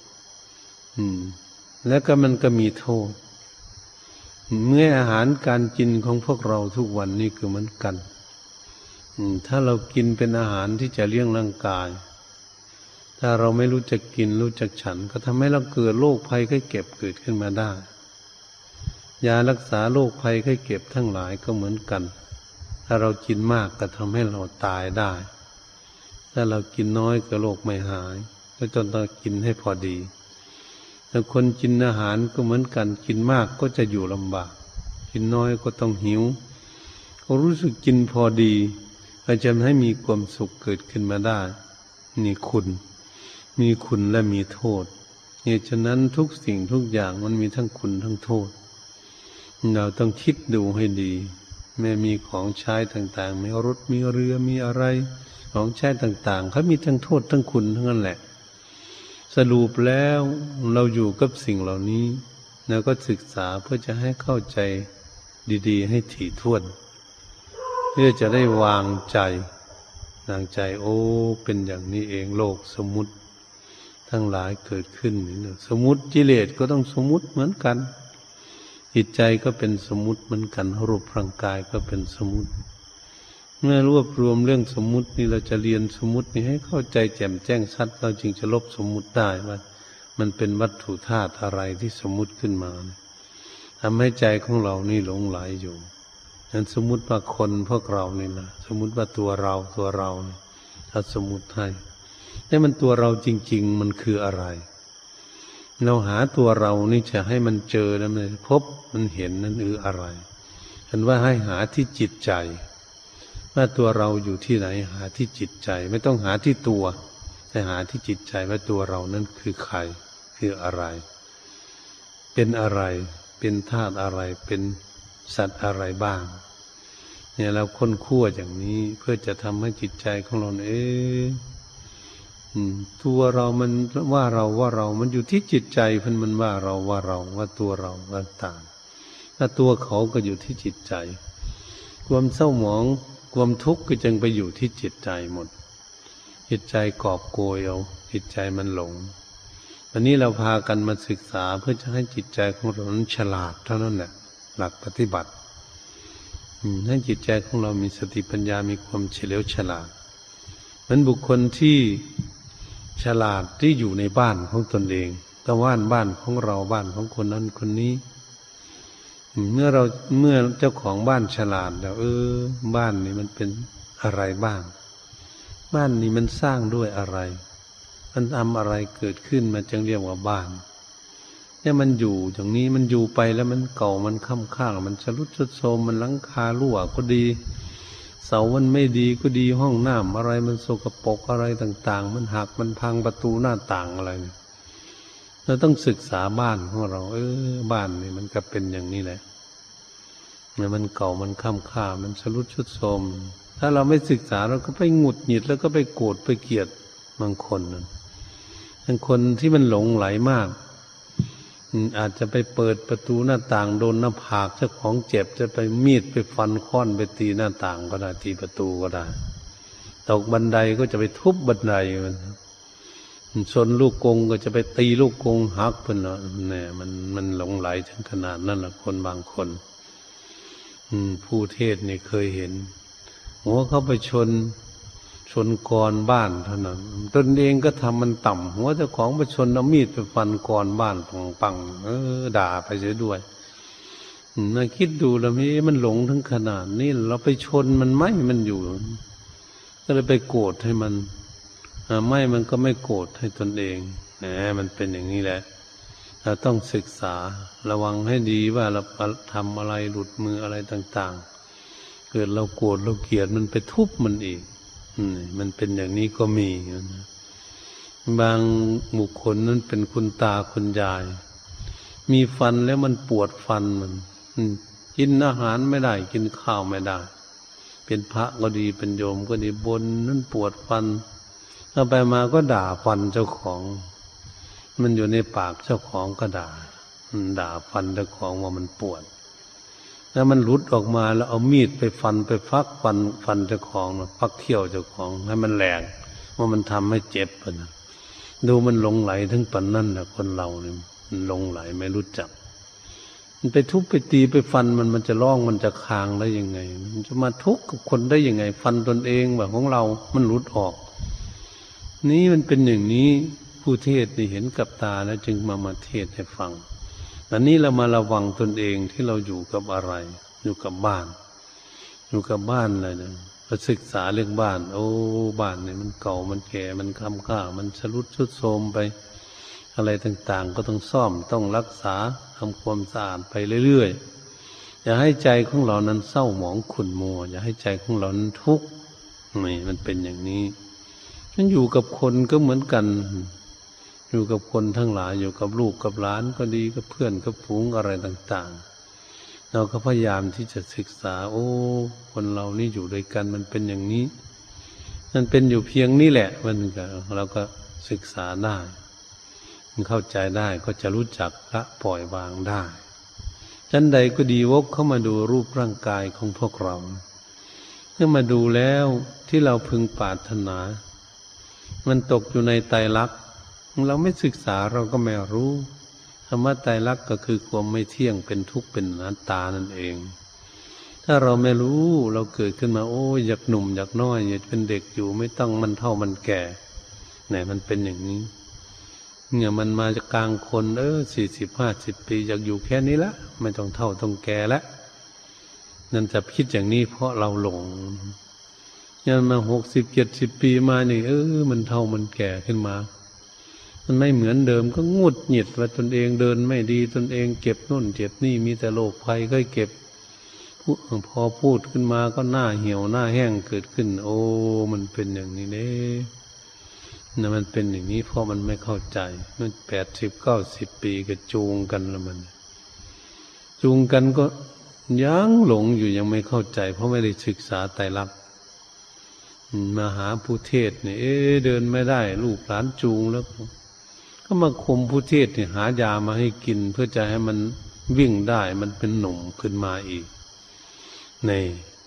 S1: แล้วก็มันก็มีโทษเมื่ออาหารการกินของพวกเราทุกวันนี้คือเหมือนกันถ้าเรากินเป็นอาหารที่จะเลี้ยงร่างกายถ้าเราไม่รู้จักกินรู้จักฉันก็ทำให้เราเกิดโรคภัยไข้เจ็บเกิดขึ้นมาได้ยารักษาโรคภัยไข้เจ็บทั้งหลายก็เหมือนกันถ้าเรากินมากก็ทำให้เราตายได้ถ้าเรากินน้อยก็โรคไม่หายก็จนต้องกินให้พอดีแต่คนกินอาหารก็เหมือนกันกินมากก็จะอยู่ลำบากกินน้อยก็ต้องหิวก็รู้สึกกินพอดีก็จะให้มีความสุขเกิดขึ้นมาได้นี่คุณมีคุณและมีโทษเหตุฉะนั้นทุกสิ่งทุกอย่างมันมีทั้งคุณทั้งโทษเราต้องคิดดูให้ดีแม้มีของใช้ต่างๆมีรถมีเรือมีอะไรของใช้ต่างๆเขามีทั้งโทษทั้งคุณทั้งนั้นแหละสรุปแล้วเราอยู่กับสิ่งเหล่านี้แล้วก็ศึกษาเพื่อจะให้เข้าใจดีๆให้ถี่ถ้วนเพื่อจะได้วางใจโอ้เป็นอย่างนี้เองโลกสมมุติทั้งหลายเกิดขึ้นนี่สมมุติกิเลสก็ต้องสมมุติเหมือนกันจิตใจก็เป็นสมมุติเหมือนกันรูปร่างกายก็เป็นสมมุติเมื่อรวบรวมเรื่องสมมุตินี่เราจะเรียนสมมุตินี้ให้เข้าใจแจ่มแจ้งชัดเราจึงจะลบสมมุติได้ว่ามันเป็นวัตถุธาตุอะไรที่สมมุติขึ้นมาทำให้ใจของเรานี่หลงไหลอยู่นั้นสมมุติว่าคนพวกเรานี่นะสมมุติว่าตัวเราถ้าสมมุติให้แต่มันตัวเราจริงๆมันคืออะไรเราหาตัวเรานี่จะให้มันเจอแล้วมันพบมันเห็นนั่นคืออะไรฉันว่าให้หาที่จิตใจว่าตัวเราอยู่ที่ไหนหาที่จิตใจไม่ต้องหาที่ตัวแต่หาที่จิตใจว่าตัวเรานั้นคือใครคืออะไรเป็นอะไรเป็นธาตุอะไรเป็นสัตว์อะไรบ้างเนี่ยเราค้นคว้าอย่างนี้เพื่อจะทำให้จิตใจของเราตัวเรามันว่าเรามันอยู่ที่จิตใจเพิ่นมันว่าเราว่าตัวเราต่างๆถ้าตัวเขาก็อยู่ที่จิตใจความเศร้าหมองความทุกข์ก็จึงไปอยู่ที่จิตใจหมดจิตใจกอบโกยเอาจิตใจมันหลงวันนี้เราพากันมาศึกษาเพื่อจะให้จิตใจของเรานั้นฉลาดเท่านั้นแหละหลักปฏิบัติให้จิตใจของเรามีสติปัญญามีความเฉลียวฉลาดเหมือนบุคคลที่ฉลาดที่อยู่ในบ้านของตนเองก็บ้านของเราบ้านของคนนั้นคนนี้เมื่อเจ้าของบ้านฉลาดแล้วบ้านนี้มันเป็นอะไรบ้างบ้านนี้มันสร้างด้วยอะไรมันทำอะไรเกิดขึ้นมาจึงเรียกว่าบ้านเนี่ยมันอยู่อย่างนี้มันอยู่ไปแล้วมันเก่ามันค่ำข้างมันชรุดทรุดโทรมมันหลังคารั่วก็ดีเสามันไม่ดีก็ดีห้องน้ำอะไรมันสกปรกอะไรต่างๆมันหักมันพังประตูหน้าต่างอะไรเราต้องศึกษาบ้านของเราบ้านนี่มันก็เป็นอย่างนี้แหละเนี่ยมันเก่ามันค่ำค่ามันชรุดทรุดโทรมถ้าเราไม่ศึกษาเราก็ไปหงุดหงิดแล้วก็ไปโกรธไปเกลียดบางคนคนที่มันหลงไหลมากอาจจะไปเปิดประตูหน้าต่างโดนหน้าผากเจ้าของเจ็บจะไปมีดไปฟันค้อนไปตีหน้าต่างก็ได้ตีประตูก็ได้ตกบันไดก็จะไปทุบบันไดมันชนลูกกงก็จะไปตีลูกกงหักเพิ่นเนาะเนี่ยมันหลงไหลถึงขนาดนั้นล่ะคนบางคนผู้เทศนี่เคยเห็นหัวเขาไปชนกรบ้านเท่านั้นตนเองก็ทำมันต่ำหัวเจ้าของไปชนเอามีดไปฟันกรบ้านปังด่าไปเสียด้วยน่าคิดดูแล้วมันหลงถึงขนาดนี้เราไปชนมันไม่มันอยู่ก็เลยไปโกรธให้มันไม่มันก็ไม่โกรธให้ตนเองมันเป็นอย่างนี้แหละเราต้องศึกษาระวังให้ดีว่าเราทำอะไรหลุดมืออะไรต่างๆเกิดเราโกรธเราเกลียดมันไปทุบมันอีกมันเป็นอย่างนี้ก็มีบางบุคคลนั้นเป็นคุณตาคุณยายมีฟันแล้วมันปวดฟันมันกินอาหารไม่ได้กินข้าวไม่ได้เป็นพระก็ดีเป็นโยมก็ดีบนนั้นปวดฟันเอาไปมาก็ด่าฟันเจ้าของมันอยู่ในปากเจ้าของก็ด่าฟันเจ้าของว่ามันปวดแล้วมันหลุดออกมาแล้วเอามีดไปฟันไปฟักฟันเจ้าของฟักเขี้ยวเจ้าของให้มันแหลกว่ามันทำให้เจ็บนะดูมันหลงไหลถึงปันนั่นนะคนเราเนี่ยมันหลงไหลไม่รู้จักมันไปทุบไปตีไปฟันมันจะร้องมันจะคางได้ยังไงมันจะมาทุกข์กับคนได้ยังไงฟันตนเองแบบของเรามันหลุดออกนี่มันเป็นอย่างนี้ผู้เทศนี่เห็นกับตาแล้วจึงมาเทศให้ฟังอันนี้เรามาระวังตนเองที่เราอยู่กับอะไรอยู่กับบ้านเลยนะมาศึกษาเรื่องบ้านบ้านเนี่ยมันเก่ามันแก่มันค่ำค่ามันชรุดทรุดโทรมไปอะไรต่างๆก็ต้องซ่อมต้องรักษาทำความสะอาดไปเรื่อยๆอย่าให้ใจของเรานั้นเศร้าหมองขุ่นมัวอย่าให้ใจของเรานั้นทุกข์นี่มันเป็นอย่างนี้ฉันอยู่กับคนก็เหมือนกันอยู่กับคนทั้งหลายอยู่กับลูกกับหลานก็ดีกับเพื่อนกับฝูงอะไรต่างๆเราก็พยายามที่จะศึกษาคนเรานี่อยู่ด้วยกันมันเป็นอย่างนี้มันเป็นอยู่เพียงนี้แหละเราก็ศึกษาได้มันเข้าใจได้ก็จะรู้จักละปล่อยวางได้ชั้นใดก็ดีวกเข้ามาดูรูปร่างกายของพวกเราเมื่อมาดูแล้วที่เราพึงปรารถนามันตกอยู่ในไตรลักษณ์เราไม่ศึกษาเราก็ไม่รู้ธรรมะไตรลักษณ์ก็คือความไม่เที่ยงเป็นทุกข์เป็นอนัตตานั่นเองถ้าเราไม่รู้เราเกิดขึ้นมาอยากหนุ่มอยากน้อยอยากเป็นเด็กอยู่ไม่ต้องมันเท่ามันแก่เนี่ยมันเป็นอย่างนี้เนี่ยมันมาจากกลางคน40-50 ปีอยากอยู่แค่นี้ละไม่ต้องเท่าต้องแก่ละนั่นจะคิดอย่างนี้เพราะเราหลงยันมา60-70 ปีมานี่มันเท่ามันแก่ขึ้นมามันไม่เหมือนเดิมก็งุดหงิดว่าตนเองเดินไม่ดีตนเองเก็บนู่นเจ็บนี่มีแต่โรคภัยก็เก็บพอพูดขึ้นมาก็หน้าเหี่ยวหน้าแห้งเกิดขึ้นมันเป็นอย่างนี้เนี่ยมันเป็นอย่างนี้เพราะมันไม่เข้าใจมัน80-90 ปีก็จูงกันแล้วมันจูงกันก็ยังหลงอยู่ยังไม่เข้าใจเพราะไม่ได้ศึกษาไตรลักษณ์มาหาผู้เทศเนี่ยเดินไม่ได้ลูกหลานจูงแล้วก็มาคุมผู้เทศเนี่ยหายามาให้กินเพื่อจะให้มันวิ่งได้มันเป็นหนุ่มขึ้นมาอีกนี่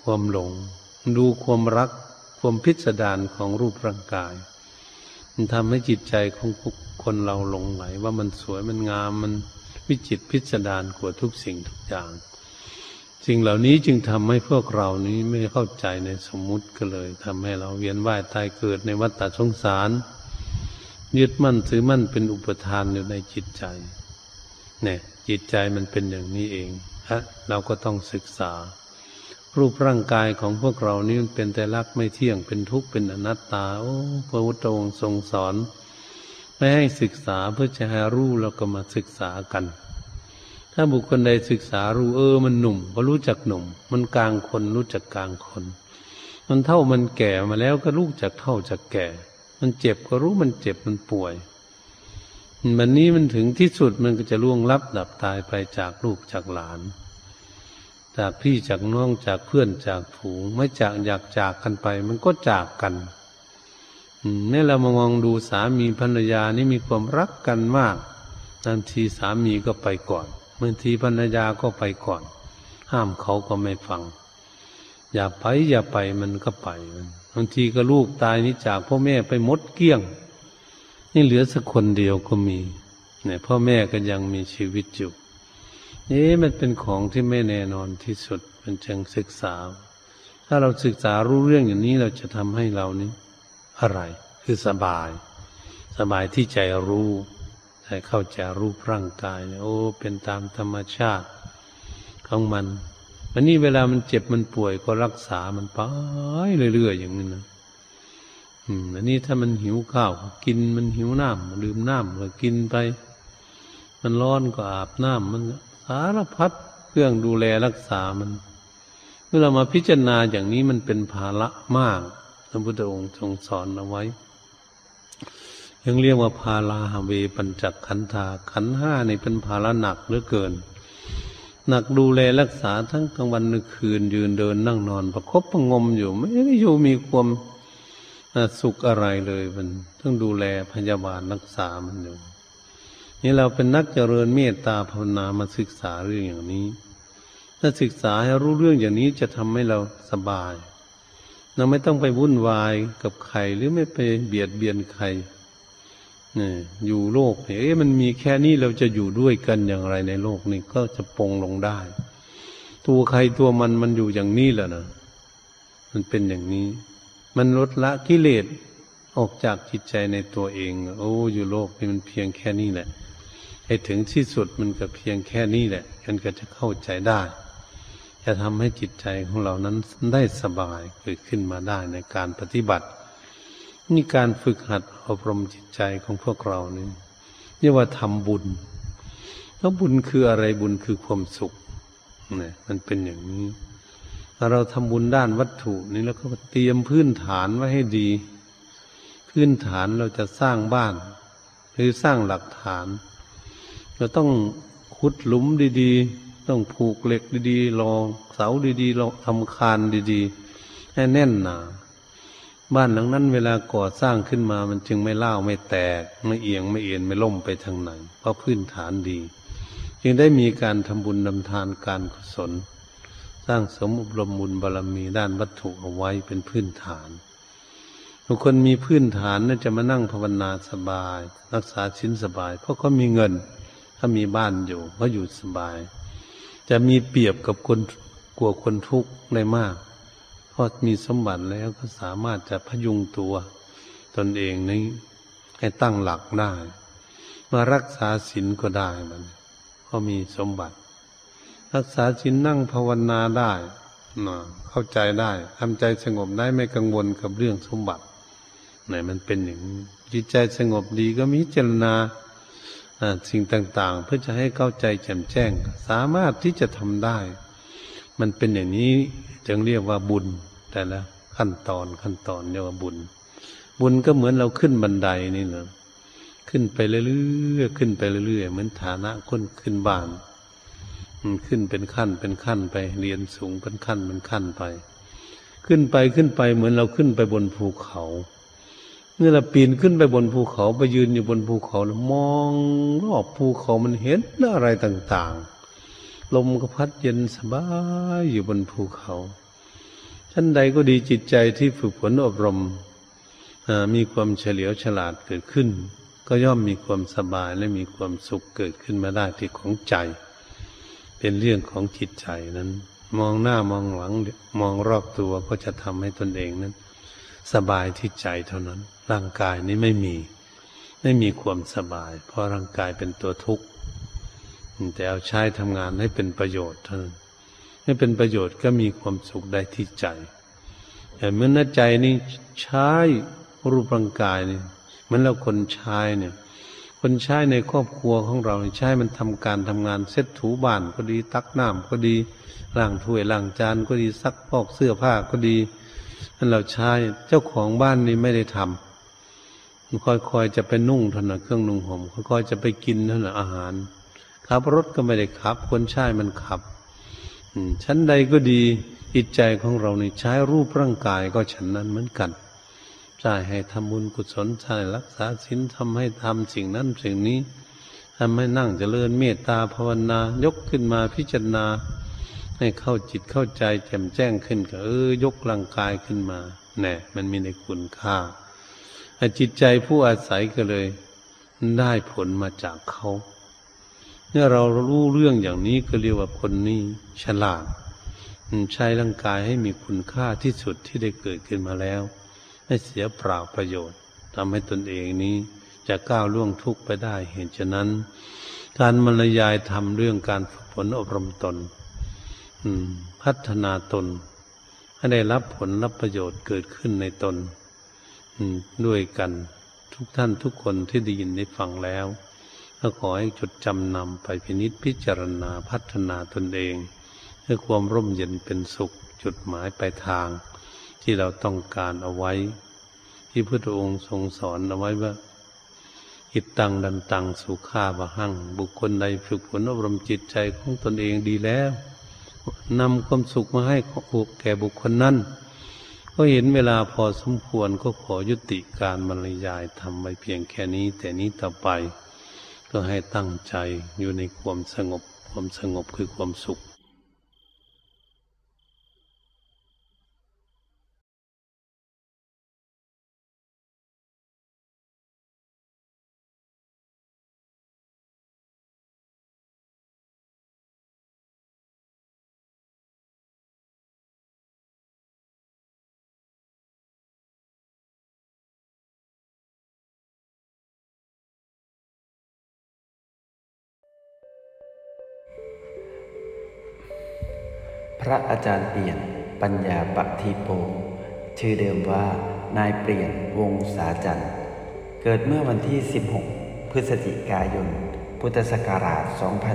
S1: ความหลงดูความรักความพิสดารของรูปร่างกายมันทำให้จิตใจของคนเราหลงไหลว่ามันสวยมันงามมันวิจิตรพิสดารกว่าทุกสิ่งทุกอย่างสิ่งเหล่านี้จึงทำให้พวกเรานี้ไม่เข้าใจในสมมุติก็เลยทำให้เราเวียนว่ายตายเกิดในวัฏสงสารยึดมั่นถือมั่นเป็นอุปทานอยู่ในจิตใจเนี่ยจิตใจมันเป็นอย่างนี้เองเราก็ต้องศึกษารูปร่างกายของพวกเรานี้มันเป็นแต่รักไม่เที่ยงเป็นทุกข์เป็นอนัตตาพระพุทธองค์ทรงสอนไม่ให้ศึกษาเพื่อจะให้รู้แล้วก็มาศึกษากันถ้าบุคคลใดศึกษารู้มันหนุ่มก็รู้จักหนุ่มมันกลางคนรู้จักกลางคนมันเฒ่ามันแก่มาแล้วก็รู้จักเฒ่าจักแก่มันเจ็บก็รู้มันเจ็บมันป่วยวันนี้มันถึงที่สุดมันก็จะล่วงลับดับตายไปจากลูกจากหลานจากพี่จากน้องจากเพื่อนจากฝูงไม่อยากจากกันไปมันก็จากกันนี่เรามามองดูสามีภรรยานี่มีความรักกันมากบางทีสามีก็ไปก่อนบางทีภรรยาก็ไปก่อนห้ามเขาก็ไม่ฟังอย่าไปมันก็ไปบางทีก็ลูกตายนี่จากพ่อแม่ไปหมดเกลี้ยงนี่เหลือสักคนเดียวก็มีเนี่ยพ่อแม่ก็ยังมีชีวิตอยู่มันเป็นของที่ไม่แน่นอนที่สุดมันจึงศึกษาถ้าเราศึกษารู้เรื่องอย่างนี้เราจะทำให้เรานี้อะไรคือสบายที่ใจรู้ใจเข้าใจรูปร่างกายเป็นตามธรรมชาติของมันวันนี้เวลามันเจ็บมันป่วยก็รักษามันไปเรื่อยๆอย่างนี้นะอันนี้ถ้ามันหิวข้าวกินมันหิวน้ำดื่มน้ำก็กินไปมันร้อนก็อาบน้ำมันสารพัดเครื่องดูแลรักษามันเมื่อเรามาพิจารณาอย่างนี้มันเป็นภาระมากพระพุทธองค์ทรงสอนเอาไว้ยังเรียกว่าภาราหเวปัญจขันธาขันธ์ห้านี่เป็นภาระหนักเหลือเกินหนักดูแลรักษาทั้งกลางวันกลางคืนยืนเดินนั่งนอนประคบประงมอยู่ไม่ได้อยู่มีความสุขอะไรเลยมันต้องดูแลพยาบาลรักษามันอยู่นี่เราเป็นนักเจริญเมตตาภาวนามาศึกษาเรื่องอย่างนี้ถ้าศึกษาให้รู้เรื่องอย่างนี้จะทำให้เราสบายเราไม่ต้องไปวุ่นวายกับใครหรือไม่ไปเบียดเบียนใครอยู่โลกมันมีแค่นี้เราจะอยู่ด้วยกันอย่างไรในโลกนี้ก็จะปลงลงได้ตัวใครตัวมันอยู่อย่างนี้แหละนะมันเป็นอย่างนี้มันลดละกิเลสออกจากจิตใจในตัวเองอยู่โลกนี้มันเพียงแค่นี้แหละให้ถึงที่สุดมันก็เพียงแค่นี้แหละมันก็จะเข้าใจได้จะทำให้จิตใจของเรานั้นได้สบายเกิดขึ้นมาได้ในการปฏิบัตินี่การฝึกหัดอบรมจิตใจของพวกเรานี่เรียกว่าทำบุญแล้วบุญคืออะไรบุญคือความสุขเนี่ยมันเป็นอย่างนี้ถ้าเราทำบุญด้านวัตถุนี่แล้วก็เตรียมพื้นฐานไว้ให้ดีพื้นฐานเราจะสร้างบ้านหรือสร้างหลักฐานเราต้องขุดหลุมดีๆต้องผูกเหล็กดีๆรองเสาดีๆเราทำคานดีๆให้แน่นหนาบ้านหลังนั้นเวลาก่อสร้างขึ้นมามันจึงไม่เล่าไม่แตกไม่เอียงไม่เอ็นไม่ล่มไปทางไหนเพราะพื้นฐานดีจึงได้มีการทำบุญทำทานการกุศลสร้างสมอบรมบุญบารมีด้านวัตถุเอาไว้เป็นพื้นฐานทุกคนมีพื้นฐานน่าจะมานั่งภาวนาสบายรักษาศีลสบายเพราะเขามีเงินถ้ามีบ้านอยู่เขาอยู่สบายจะมีเปรียบกับคนกลัวคนทุกข์ได้มากเพราะมีสมบัติแล้วก็สามารถจะพยุงตัวตนเองนี้ให้ตั้งหลักได้มารักษาศีลก็ได้มันเพราะมีสมบัติรักษาศีลนั่งภาวนาได้เข้าใจได้ทำใจสงบได้ไม่กังวลกับเรื่องสมบัติไหนมันเป็นอย่างนี้จิตใจสงบดีก็มีเจรณาสิ่งต่างๆเพื่อจะให้เข้าใจแจ่มแจ้งสามารถที่จะทำได้มันเป็นอย่างนี้จึงเรียกว่าบุญแต่ละขั้นตอนเรียกว่าบุญก็เหมือนเราขึ้นบันไดนี่แหละขึ้นไปเรื่อยๆขึ้นไปเรื่อยๆเหมือนฐานะคนขึ้นบ้านขึ้นเป็นขั้นไปเรียนสูงเป็นขั้นไปขึ้นไปเหมือนเราขึ้นไปบนภูเขาเมื่อเราปีนขึ้นไปบนภูเขาไปยืนอยู่บนภูเขาแล้วมองรอบภูเขามันเห็นอะไรต่างๆลมก็พัดเย็นสบายอยู่บนภูเขาชั้นใดก็ดีจิตใจที่ฝึกฝนอบรมมีความเฉลียวฉลาดเกิดขึ้นก็ย่อมมีความสบายและมีความสุขเกิดขึ้นมาได้ที่ของใจเป็นเรื่องของจิตใจนั้นมองหน้ามองหลังมองรอบตัวก็จะทำให้ตนเองนั้นสบายที่ใจเท่านั้นร่างกายนี้ไม่มีความสบายเพราะร่างกายเป็นตัวทุกข์แต่เอาใช้ทำงานให้เป็นประโยชน์เท่านั้นให้เป็นประโยชน์ก็มีความสุขได้ที่ใจแต่เมื่อใจนี่ใช้รูปร่างกายนี่เหมือนเราคนใช้เนี่ยคนใช้ในครอบครัวของเราใช้มันทำงานเช็ดถูบ้านก็ดีตักน้ำก็ดีล้างถ้วยล้างจานก็ดีซักฟอกเสื้อผ้าก็ดีนั่นเราใช้เจ้าของบ้านนี่ไม่ได้ทำค่อยๆจะไปนุ่งเท่านั้นเครื่องนุ่งห่มค่อยๆจะไปกินเท่านั้นอาหารขับรถก็ไม่ได้ขับคนใช้มันขับชั้นใดก็ดีจิตใจของเรานี่ใช้รูปร่างกายก็ฉันนั้นเหมือนกันใช้ให้ทำบุญกุศลใช้รักษาศีลทำให้ทำสิ่งนั้นสิ่งนี้ทำให้นั่งเจริญเมตตาภาวนายกขึ้นมาพิจารณาให้เข้าจิตเข้าใจแจ่มแจ้งขึ้นก็ยกร่างกายขึ้นมาแน่มันมีในคุณค่าจิตใจผู้อาศัยก็เลยได้ผลมาจากเขาเมื่อเรารู้เรื่องอย่างนี้ก็เรียกว่าคนนี้ฉลาดใช้ร่างกายให้มีคุณค่าที่สุดที่ได้เกิดขึ้นมาแล้วไม่เสียเปล่าประโยชน์ทำให้ตนเองนี้จะก้าวล่วงทุกข์ไปได้เห็นฉะนั้นการบรรยายทำเรื่องการฝึกฝนอบรมตนพัฒนาตนให้ได้รับผลรับประโยชน์เกิดขึ้นในตนด้วยกันทุกท่านทุกคนที่ได้ยินได้ฟังแล้วก็ขอให้จดจำนำไปพินิจพิจารณาพัฒนาตนเองเพื่อความร่มเย็นเป็นสุขจุดหมายปลายทางที่เราต้องการเอาไว้ที่พระพุทธองค์ทรงสอนเอาไว้ว่าอิตตังดันตังสุขาบะหังบุคคลใดฝึกฝนอบรมจิตใจของตนเองดีแล้วนำความสุขมาให้แก่บุคคลนั้นก็เห็นเวลาพอสมควรก็ขอยุติการบรรยายทำไว้เพียงแค่นี้แต่นี้ต่อไปก็ให้ตั้งใจอยู่ในความสงบคือความสุข
S2: พระอาจารย์เปลี่ยนปัญญาปฏิโปชื่อเดิมว่านายเปลี่ยนวงศาจันทร์เกิดเมื่อวันที่16พฤศจิกายนพุทธศักราช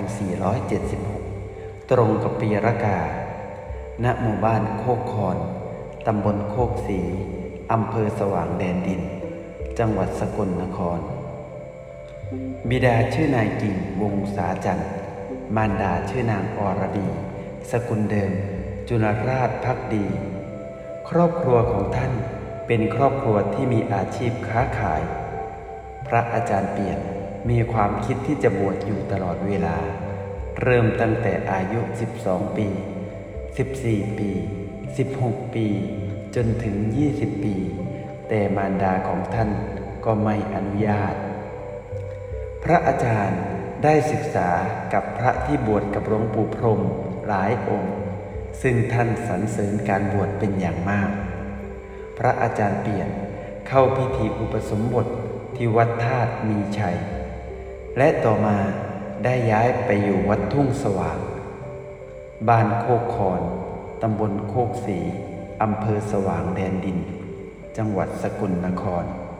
S2: 2476ตรงกับปีรากาณหมู่บ้านโคกคอนตำบลโคกศรีอำเภอสว่างแดนดินจังหวัดสกลนครบิดาชื่อนายกิ่งวงศาจันทร์มารดาชื่อนางอรดีสกุลเดิมจุลราชภักดีครอบครัวของท่านเป็นครอบครัวที่มีอาชีพค้าขายพระอาจารย์เปลี่ยนมีความคิดที่จะบวชอยู่ตลอดเวลาเริ่มตั้งแต่อายุ12 ปี14 ปี16 ปีจนถึง20 ปีแต่มารดาของท่านก็ไม่อนุญาตพระอาจารย์ได้ศึกษากับพระที่บวชกับหลวงปู่พรหมหลายองค์ซึ่งท่านสรรเสริญการบวชเป็นอย่างมากพระอาจารย์เปลี่ยนเข้าพิธีอุปสมบทที่วัดธาตุมีชัยและต่อมาได้ย้ายไปอยู่วัดทุ่งสว่างบ้านโคกคอนตำบลโคกศรีอำเภอสว่างแดนดินจังหวัดสกลนคร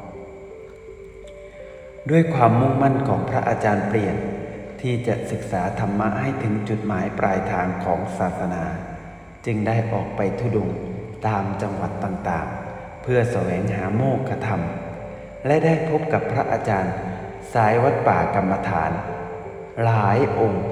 S2: ด้วยความมุ่งมั่นของพระอาจารย์เปลี่ยนที่จะศึกษาธรรมะให้ถึงจุดหมายปลายทางของศาสนาจึงได้ออกไปธุดงค์ตามจังหวัดต่างๆเพื่อแสวงหาโมกขธรรมและได้พบกับพระอาจารย์สายวัดป่ากรรมฐานหลายองค์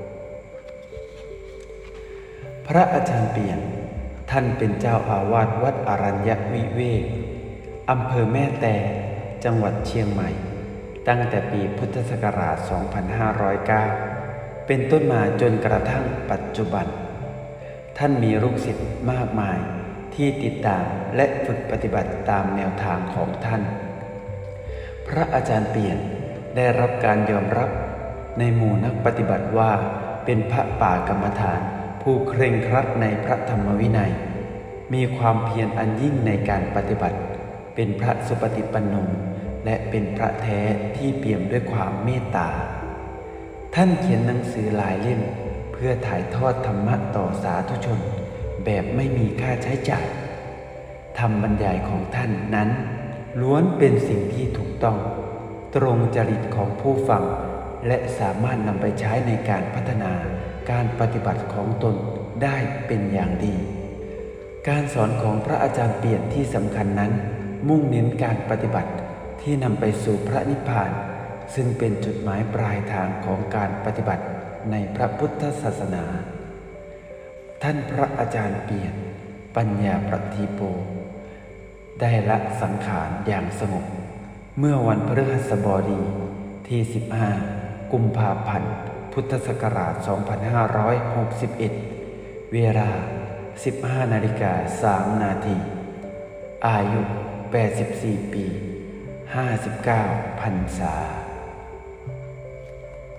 S2: พระอาจารย์เปลี่ยนท่านเป็นเจ้าอาวาสวัดอรัญญวิเวกอำเภอแม่แตจังหวัดเชียงใหม่ตั้งแต่ปีพุทธศักราช 2509 เป็นต้นมาจนกระทั่งปัจจุบันท่านมีลูกศิษย์มากมายที่ติดตามและฝึกปฏิบัติตามแนวทางของท่านพระอาจารย์เปลี่ยนได้รับการยอมรับในหมู่นักปฏิบัติว่าเป็นพระป่ากรรมฐานผู้เคร่งครัดในพระธรรมวินัยมีความเพียรอันยิ่งในการปฏิบัติเป็นพระสุปฏิปันโนและเป็นพระแท้ที่เปี่ยมด้วยความเมตตาท่านเขียนหนังสือหลายเล่มเพื่อถ่ายทอดธรรมะต่อสาธุชนแบบไม่มีค่าใช้จ่ายธรรมบรรยายของท่านนั้นล้วนเป็นสิ่งที่ถูกต้องตรงจริตของผู้ฟังและสามารถนำไปใช้ในการพัฒนาการปฏิบัติของตนได้เป็นอย่างดีการสอนของพระอาจารย์เปลี่ยนที่สำคัญนั้นมุ่งเน้นการปฏิบัติที่นำไปสู่พระนิพพานซึ่งเป็นจุดหมายปลายทางของการปฏิบัติในพระพุทธศาสนาท่านพระอาจารย์เปลี่ยนปัญญาปฏิโปได้ละสังขารอย่างสงบเมื่อวันพฤหัสบดีที่15กุมภาพันธ์พุทธศักราช2561เวลา 15:03 นาทีอายุ84 ปี 59 พรรษา